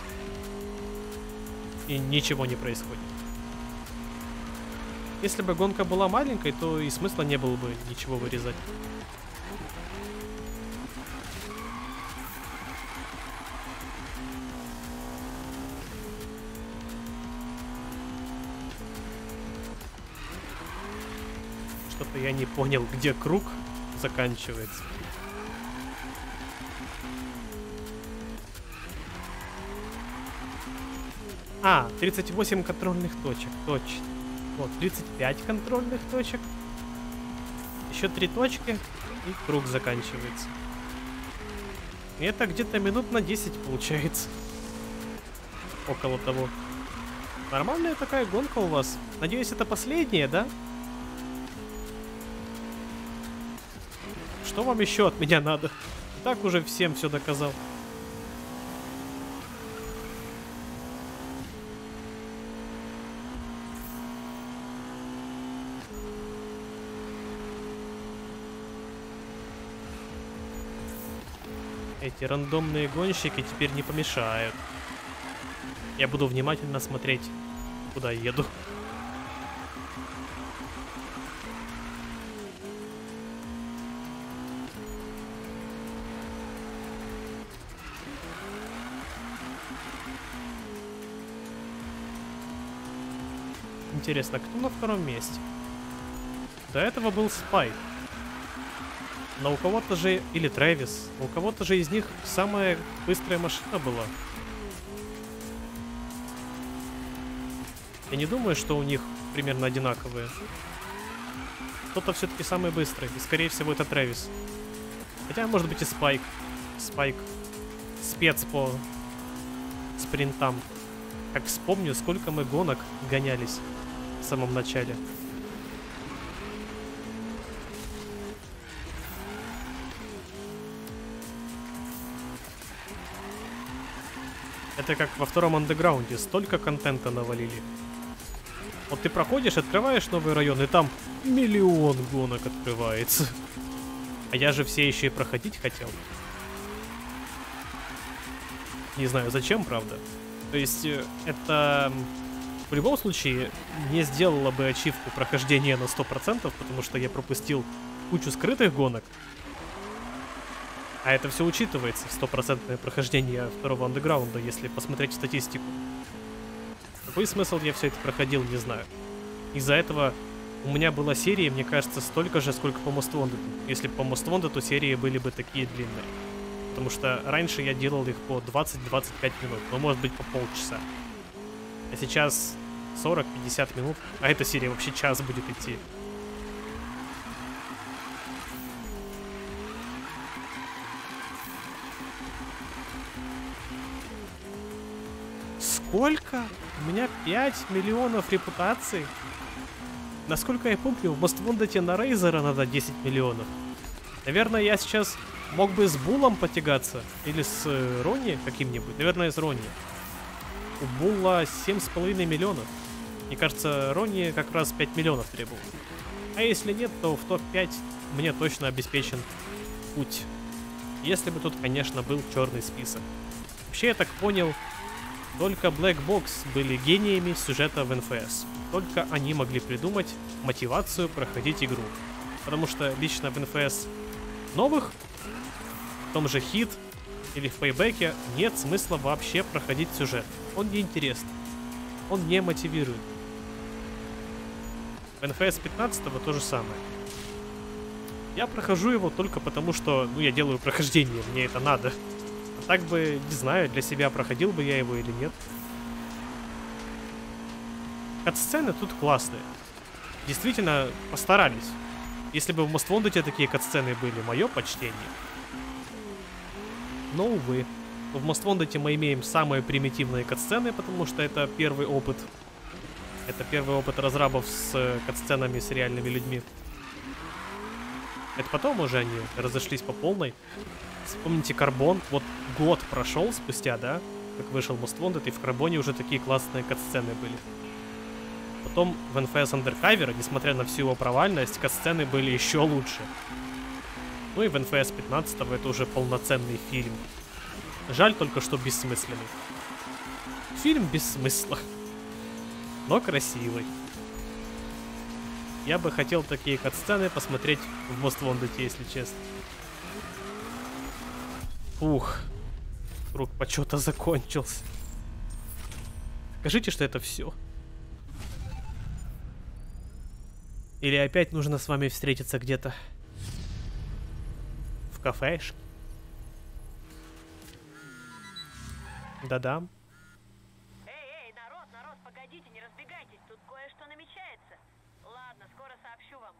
И ничего не происходит. Если бы гонка была маленькой, то и смысла не было бы ничего вырезать. Что-то я не понял, где круг заканчивается. А, тридцать восемь контрольных точек, точно. Вот, тридцать пять контрольных точек. Еще три точки, и круг заканчивается. И это где-то минут на десять получается. Около того. Нормальная такая гонка у вас. Надеюсь, это последняя, да? Что вам еще от меня надо? Так уже всем все доказал. Эти рандомные гонщики теперь не помешают. Я буду внимательно смотреть, куда еду. Интересно, кто на втором месте? До этого был Спайк. Но у кого-то же, или Трэвис, у кого-то же из них самая быстрая машина была. Я не думаю, что у них примерно одинаковые. Кто-то все-таки самый быстрый, и скорее всего это Трэвис. Хотя может быть и Спайк. Спайк. Спец по спринтам. Как вспомню, сколько мы гонок гонялись в самом начале. Это как во втором андеграунде, столько контента навалили. Вот ты проходишь, открываешь новый район, и там миллион гонок открывается. А я же все еще и проходить хотел. Не знаю зачем, правда. То есть это в любом случае не сделало бы ачивку прохождения на сто процентов, потому что я пропустил кучу скрытых гонок. А это все учитывается в стопроцентное прохождение второго андеграунда, если посмотреть статистику. Какой смысл я все это проходил, не знаю. Из-за этого у меня была серия, мне кажется, столько же, сколько по Most Wanted. Если бы по Most Wanted, то серии были бы такие длинные. Потому что раньше я делал их по двадцать-двадцать пять минут, но может быть по полчаса. А сейчас сорок-пятьдесят минут, а эта серия вообще час будет идти. Сколько? У меня пять миллионов репутаций. Насколько я помню, в Most Wanted на Рейзера надо десять миллионов. Наверное, я сейчас мог бы с Буллом потягаться. Или с э, Ронни каким-нибудь. Наверное, с Ронни. У Булла семь с половиной миллионов. Мне кажется, Ронни как раз пять миллионов требовал. А если нет, то в топ пять мне точно обеспечен путь. Если бы тут, конечно, был черный список. Вообще, я так понял, только Black Box были гениями сюжета в эн эф эс. Только они могли придумать мотивацию проходить игру. Потому что лично в эн эф эс новых, в том же Hit или в Payback нет смысла вообще проходить сюжет. Он не интересный. Он не мотивирует. В эн эф эс пятнадцать то же самое. Я прохожу его только потому, что ну, я делаю прохождение, мне это надо. А так бы, не знаю, для себя проходил бы я его или нет. Катсцены тут классные. Действительно постарались. Если бы в Most Wanted такие катсцены были, мое почтение. Но, увы. В Most Wanted мы имеем самые примитивные катсцены, потому что это первый опыт. Это первый опыт разрабов с э, катсценами с реальными людьми. Это потом уже они разошлись по полной. Вспомните Карбон. Вот год прошел спустя, да? Как вышел Most Wanted, и в Карбоне уже такие классные катсцены были. Потом в эн эф эс Undercover, несмотря на всю его провальность, катсцены были еще лучше. Ну и в эн эф эс пятнадцать это уже полноценный фильм. Жаль только, что бессмысленный. Фильм без смысла, но красивый. Я бы хотел такие катсцены посмотреть в Most Wanted, если честно. Ух, круг почета закончился. Скажите, что это все. Или опять нужно с вами встретиться где-то в кафешке? Да-да. Эй, эй, народ, народ, погодите, не разбегайтесь, тут кое-что намечается. Ладно, скоро сообщу вам.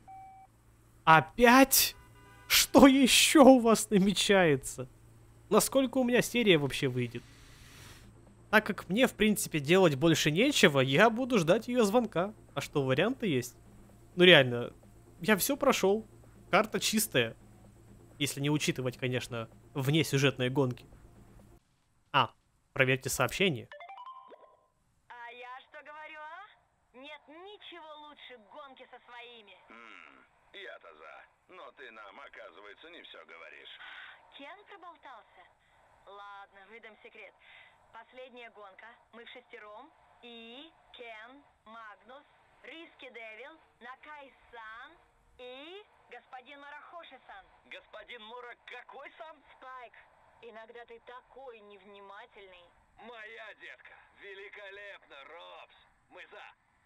Опять? Что еще у вас намечается? Насколько у меня серия вообще выйдет? Так как мне, в принципе, делать больше нечего, я буду ждать ее звонка. А что, варианты есть? Ну реально, я все прошел. Карта чистая. Если не учитывать, конечно, вне сюжетной гонки. А, проверьте сообщение. А я что говорю, а? Нет ничего лучше гонки со своими. М, я-то за. Но ты нам, оказывается, не все говоришь. Кен проболтался? Ладно, выдам секрет. Последняя гонка. Мы в шестером. И Кен, Магнус, Риски Девил, Накай-сан и господин Марахоши-сан. Господин Мура какой сан? Спайк, иногда ты такой невнимательный. Моя детка. Великолепно, Робс. Мы за.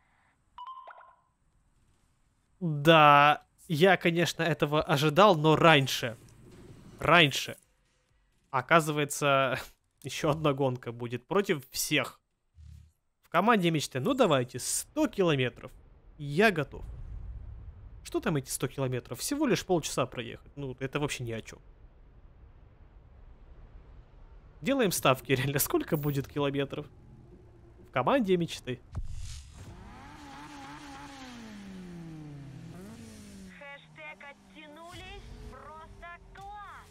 Да, я, конечно, этого ожидал, но раньше. Раньше. Оказывается, еще одна гонка будет против всех. В команде мечты. Ну давайте, сто километров. Я готов. Что там эти сто километров? Всего лишь полчаса проехать. Ну, это вообще ни о чем. Делаем ставки, реально. Сколько будет километров? В команде мечты. Хэштег оттянулись. Просто класс.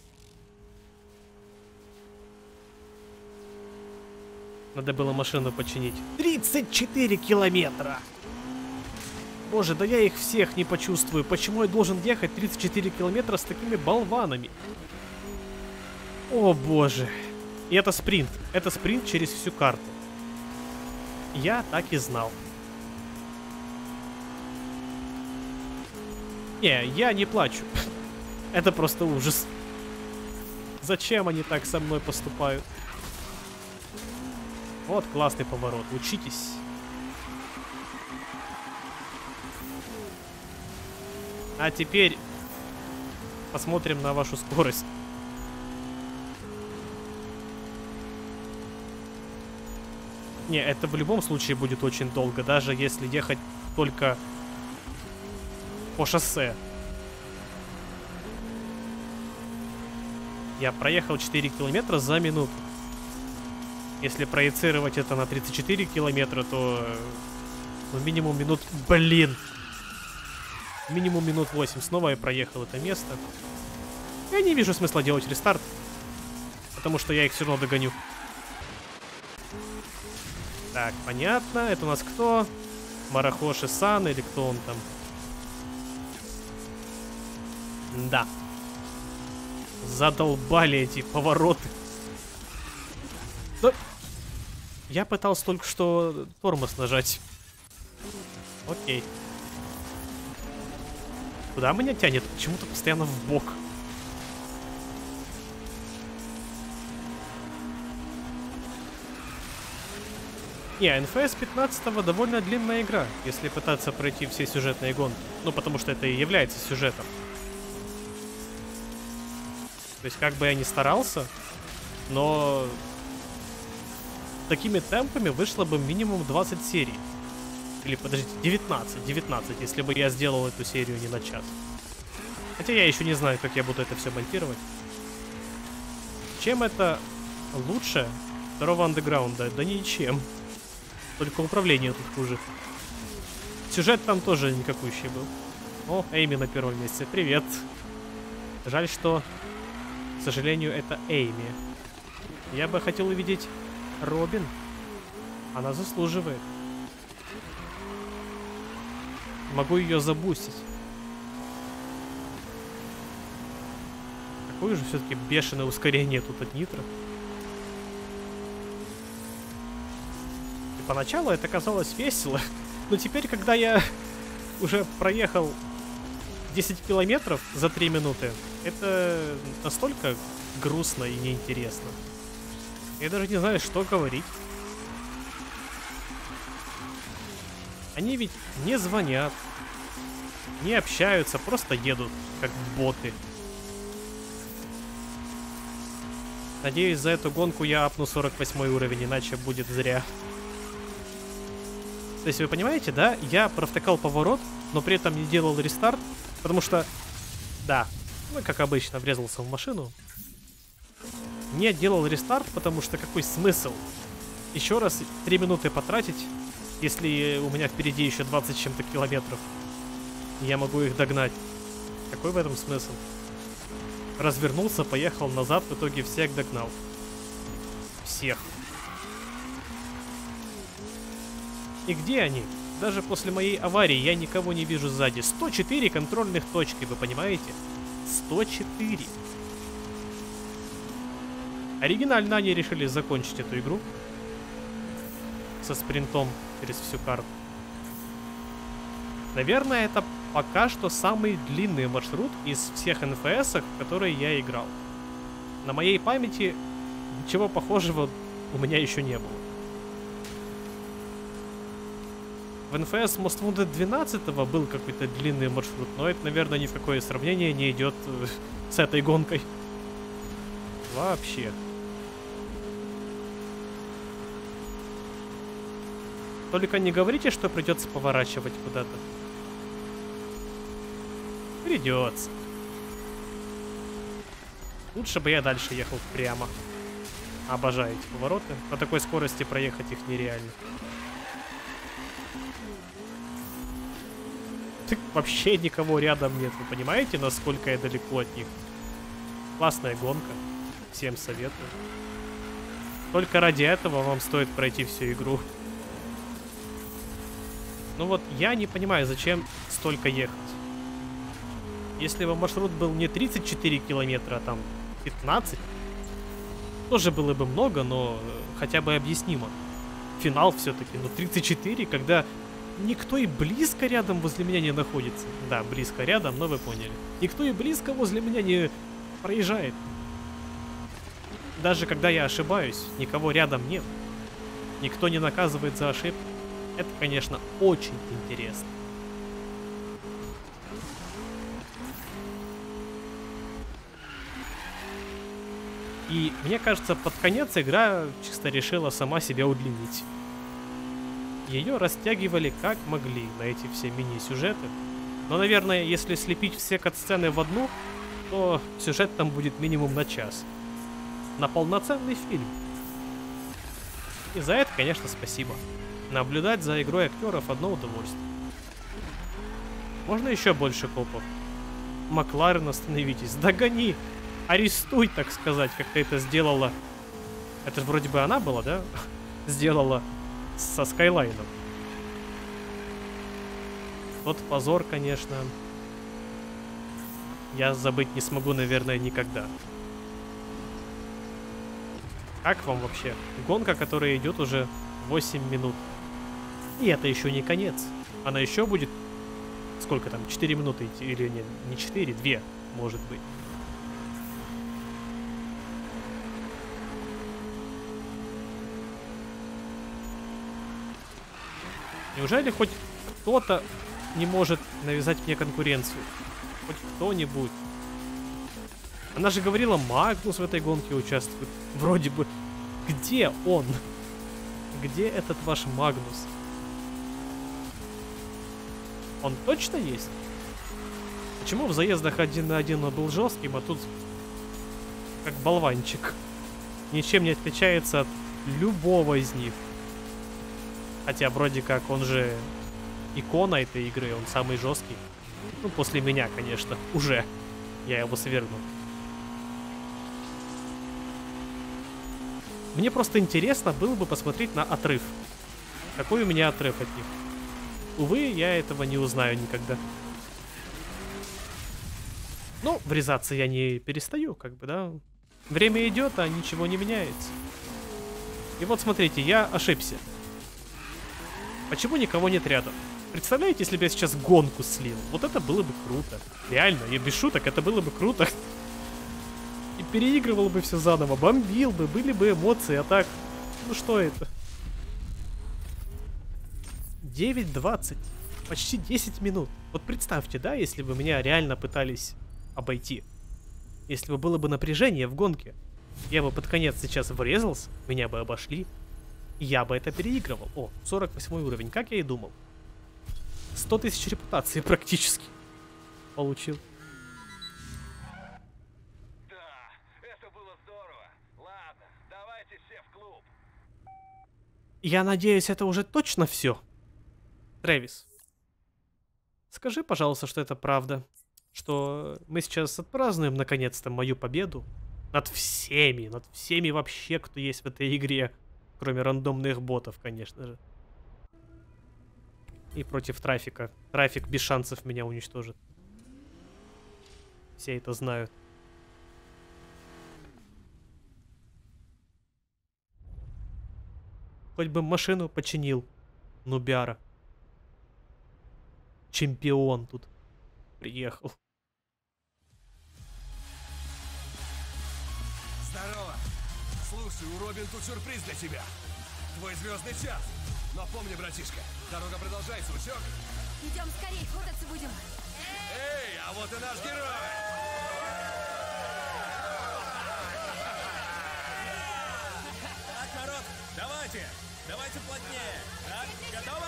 Надо было машину починить. тридцать четыре километра! Боже, да я их всех не почувствую. Почему я должен ехать тридцать четыре километра с такими болванами? О боже. И это спринт. Это спринт через всю карту. Я так и знал. Не, я не плачу. Это просто ужас. Зачем они так со мной поступают? Вот классный поворот. Учитесь. А теперь посмотрим на вашу скорость. Не, это в любом случае будет очень долго, даже если ехать только по шоссе. Я проехал четыре километра за минуту. Если проецировать это на тридцать четыре километра, то ну, минимум минут... Блин! Минимум минут восемь. Снова я проехал это место. Я не вижу смысла делать рестарт. Потому что я их все равно догоню. Так, понятно. Это у нас кто? Марахоши-сан или кто он там? Да. Задолбали эти повороты. Да. Я пытался только что тормоз нажать. Окей. Куда меня тянет? Почему-то постоянно в бок. Не, эн эф эс пятнадцать довольно длинная игра, если пытаться пройти все сюжетные гонки. Ну, потому что это и является сюжетом. То есть, как бы я ни старался, но такими темпами вышло бы минимум двадцать серий. Или, подождите, девятнадцать, девятнадцать, если бы я сделал эту серию не на час. Хотя я еще не знаю, как я буду это все монтировать. Чем это лучше второго андеграунда? Да ничем. Только управление тут хуже. Сюжет там тоже никакущий был. О, Эйми на первом месте. Привет. Жаль, что, к сожалению, это Эйми. Я бы хотел увидеть Робин. Она заслуживает. Могу ее забустить. Какое же все-таки бешеное ускорение тут от Нитро. И поначалу это казалось весело. Но теперь, когда я уже проехал десять километров за три минуты, это настолько грустно и неинтересно. Я даже не знаю, что говорить. Они ведь не звонят, не общаются, просто едут, как боты. Надеюсь, за эту гонку я апну сорок восьмой уровень, иначе будет зря. То есть вы понимаете, да? Я провтыкал поворот, но при этом не делал рестарт, потому что, да, ну как обычно, врезался в машину. Не делал рестарт, потому что какой смысл еще раз три минуты потратить, если у меня впереди еще двадцать с чем-то километров. Я могу их догнать. Какой в этом смысл? Развернулся, поехал назад, в итоге всех догнал. Всех. И где они? Даже после моей аварии я никого не вижу сзади. сто четыре контрольных точки, вы понимаете? сто четыре. Оригинально они решили закончить эту игру. Со спринтом через всю карту. Наверное, это пока что самый длинный маршрут из всех эн эф эс-ок, в которые я играл. На моей памяти ничего похожего у меня еще не было. В эн эф эс Most Wanted двенадцать был какой-то длинный маршрут, но это, наверное, ни в какое сравнение не идет с этой гонкой. Вообще. Только не говорите, что придется поворачивать куда-то. Придется. Лучше бы я дальше ехал прямо. Обожаю эти повороты. На такой скорости проехать их нереально. Так вообще никого рядом нет. Вы понимаете, насколько я далеко от них? Классная гонка. Всем советую. Только ради этого вам стоит пройти всю игру. Ну вот, я не понимаю, зачем столько ехать. Если бы маршрут был не тридцать четыре километра, а там пятнадцать, тоже было бы много, но хотя бы объяснимо. Финал все-таки, но тридцать четыре, когда никто и близко рядом возле меня не находится. Да, близко рядом, но вы поняли. Никто и близко возле меня не проезжает. Даже когда я ошибаюсь, никого рядом нет. Никто не наказывает за ошибку. Это, конечно, очень интересно. И мне кажется, под конец игра чисто решила сама себя удлинить. Ее растягивали как могли на эти все мини-сюжеты. Но, наверное, если слепить все кат-сцены в одну, то сюжет там будет минимум на час. На полноценный фильм. И за это, конечно, спасибо. Наблюдать за игрой актеров одно удовольствие. Можно еще больше копов? Макларен, остановитесь. Догони! Арестуй, так сказать, как ты это сделала. Это же вроде бы она была, да? Сделала со Скайлайном. Вот позор, конечно. Я забыть не смогу, наверное, никогда. Как вам вообще? Гонка, которая идет уже восемь минут. И это еще не конец. Она еще будет... Сколько там? четыре минуты идти? Или не, не четыре, две, может быть. Неужели хоть кто-то не может навязать мне конкуренцию? Хоть кто-нибудь. Она же говорила, Магнус в этой гонке участвует. Вроде бы. Где он? Где этот ваш Магнус? Он точно есть? Почему в заездах один на один он был жестким, а тут как болванчик? Ничем не отличается от любого из них. Хотя вроде как он же икона этой игры, он самый жесткий. Ну, после меня, конечно, уже. Я его свергнул. Мне просто интересно было бы посмотреть на отрыв. Какой у меня отрыв от них. Увы, я этого не узнаю никогда. Ну, врезаться я не перестаю, как бы, да. Время идет, а ничего не меняется. И вот смотрите, я ошибся. Почему никого нет рядом? Представляете, если бы я сейчас гонку слил? Вот это было бы круто. Реально, я без шуток, это было бы круто. И переигрывал бы все заново, бомбил бы, были бы эмоции, а так... Ну что это? девять двадцать. Почти десять минут. Вот представьте, да, если бы меня реально пытались обойти. Если бы было бы напряжение в гонке. Я бы под конец сейчас врезался, меня бы обошли. И я бы это переигрывал. О, сорок восьмой уровень, как я и думал. сто тысяч репутации практически получил. Да, это было здорово. Ладно, давайте все в клуб. Я надеюсь, это уже точно все. Трэвис, скажи, пожалуйста, что это правда. Что мы сейчас отпразднуем наконец-то мою победу над всеми, над всеми вообще, кто есть в этой игре. Кроме рандомных ботов, конечно же. И против трафика. Трафик без шансов меня уничтожит. Все это знают. Хоть бы машину починил. Нубяра. Чемпион тут приехал. Здорово. Слушай, у Робин тут сюрприз для тебя. Твой звездный час. Но помни, братишка, дорога продолжается, усек? Идем скорей, фототься будем. Эй, а вот и наш герой! Так, народ, давайте, давайте плотнее. Так, готовы?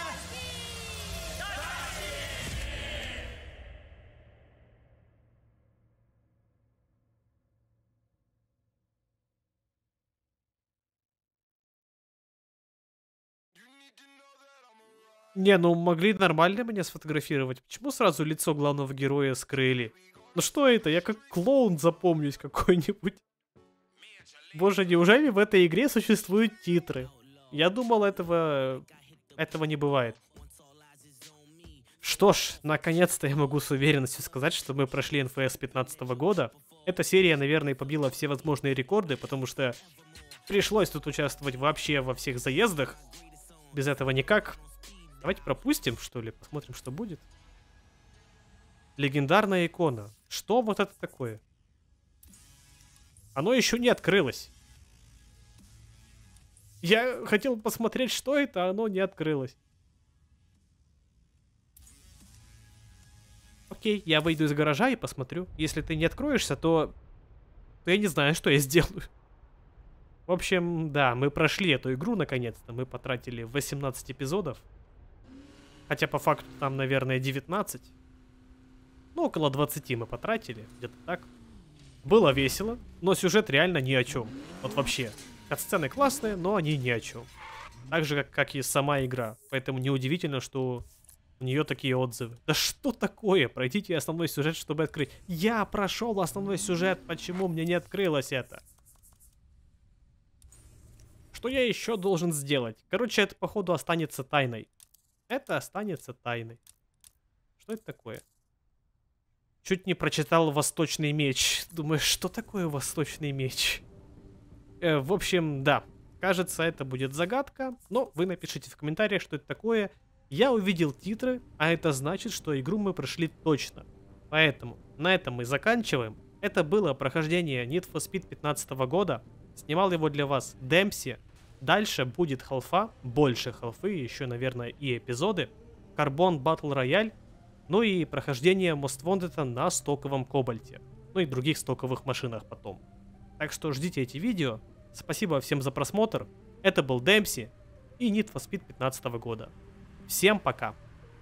Не, ну могли нормально меня сфотографировать. Почему сразу лицо главного героя скрыли? Ну что это? Я как клоун запомнюсь какой-нибудь. Боже, неужели в этой игре существуют титры? Я думал, этого... этого не бывает. Что ж, наконец-то я могу с уверенностью сказать, что мы прошли эн эф эс пятнадцатого года. Эта серия, наверное, побила все возможные рекорды, потому что пришлось тут участвовать вообще во всех заездах. Без этого никак. Давайте пропустим, что ли, посмотрим, что будет. Легендарная икона. Что вот это такое? Оно еще не открылось. Я хотел посмотреть, что это, а оно не открылось. Окей, я выйду из гаража и посмотрю. Если ты не откроешься, то... то я не знаю, что я сделаю. В общем, да, мы прошли эту игру наконец-то. Мы потратили восемнадцать эпизодов. Хотя по факту там, наверное, девятнадцать. Ну, около двадцати мы потратили. Где-то так. Было весело, но сюжет реально ни о чем. Вот вообще. Катсцены классные, но они ни о чем. Так же, как, как и сама игра. Поэтому неудивительно, что у нее такие отзывы. Да что такое? Пройдите основной сюжет, чтобы открыть. Я прошел основной сюжет, почему мне не открылось это? Что я еще должен сделать? Короче, это походу останется тайной. Это останется тайной. Что это такое? Чуть не прочитал «Восточный меч». Думаю, что такое «Восточный меч»? Э, в общем, да. Кажется, это будет загадка. Но вы напишите в комментариях, что это такое. Я увидел титры, а это значит, что игру мы прошли точно. Поэтому на этом мы заканчиваем. Это было прохождение Need for Speed пятнадцатого года. Снимал его для вас Демпси. Дальше будет халфа, больше халфы, еще, наверное, и эпизоды. Carbon Battle Royale. Ну и прохождение Most Wanted на стоковом Кобальте. Ну и других стоковых машинах потом. Так что ждите эти видео. Спасибо всем за просмотр. Это был Демпси и Need for Speed пятнадцатого года. Всем пока.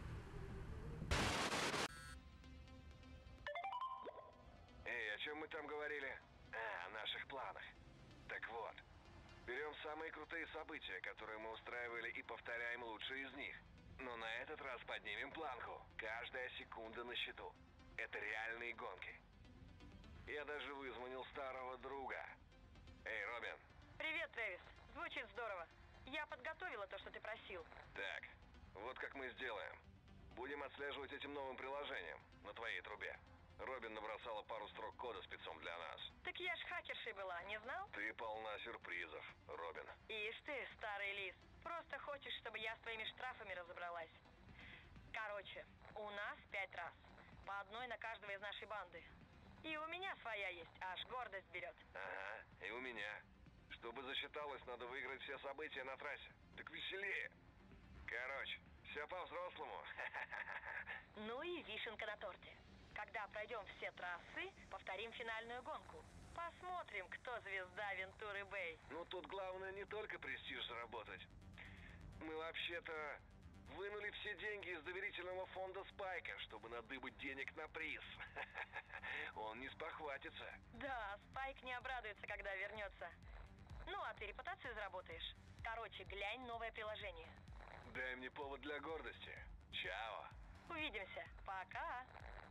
Эй, о чем мы там говорили? А, о наших планах. Так вот, берем самые крутые старые события, которые мы устраивали, и повторяем лучшие из них. Но на этот раз поднимем планку. Каждая секунда на счету. Это реальные гонки. Я даже вызвонил старого друга. Эй, Робин. Привет, Трэвис. Звучит здорово. Я подготовила то, что ты просил. Так, вот как мы сделаем. Будем отслеживать этим новым приложением на твоей трубе. Робин набросала пару строк кода спецом для нас. Так я ж хакершей была, не знал? Ты полна сюрпризов, Робин. Ишь ты, старый лис. Просто хочешь, чтобы я с твоими штрафами разобралась. Короче, у нас пять раз. По одной на каждого из нашей банды. И у меня своя есть, аж гордость берет. Ага, и у меня. Чтобы засчиталось, надо выиграть все события на трассе. Так веселее. Короче, все по-взрослому. Ну и вишенка на торте. Когда пройдем все трассы, повторим финальную гонку. Посмотрим, кто звезда Вентуры Бэй. Ну тут главное не только престиж заработать. Мы вообще-то вынули все деньги из доверительного фонда Спайка, чтобы надыбать денег на приз. Он не спохватится. Да, Спайк не обрадуется, когда вернется. Ну, а ты репутацию заработаешь. Короче, глянь новое приложение. Дай мне повод для гордости. Чао. Увидимся. Пока.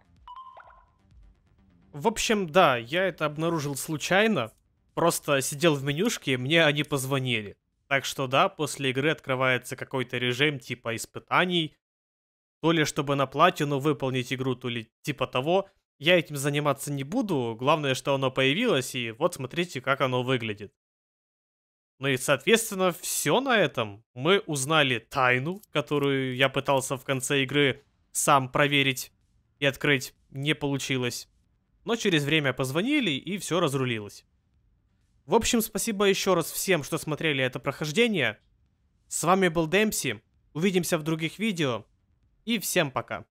В общем, да, я это обнаружил случайно. Просто сидел в менюшке, мне они позвонили. Так что да, после игры открывается какой-то режим типа испытаний. То ли чтобы на платину выполнить игру, то ли типа того. Я этим заниматься не буду. Главное, что оно появилось, и вот смотрите, как оно выглядит. Ну и, соответственно, все на этом. Мы узнали тайну, которую я пытался в конце игры сам проверить и открыть. Не получилось. Но через время позвонили, и все разрулилось. В общем, спасибо еще раз всем, что смотрели это прохождение. С вами был Демпси. Увидимся в других видео. И всем пока.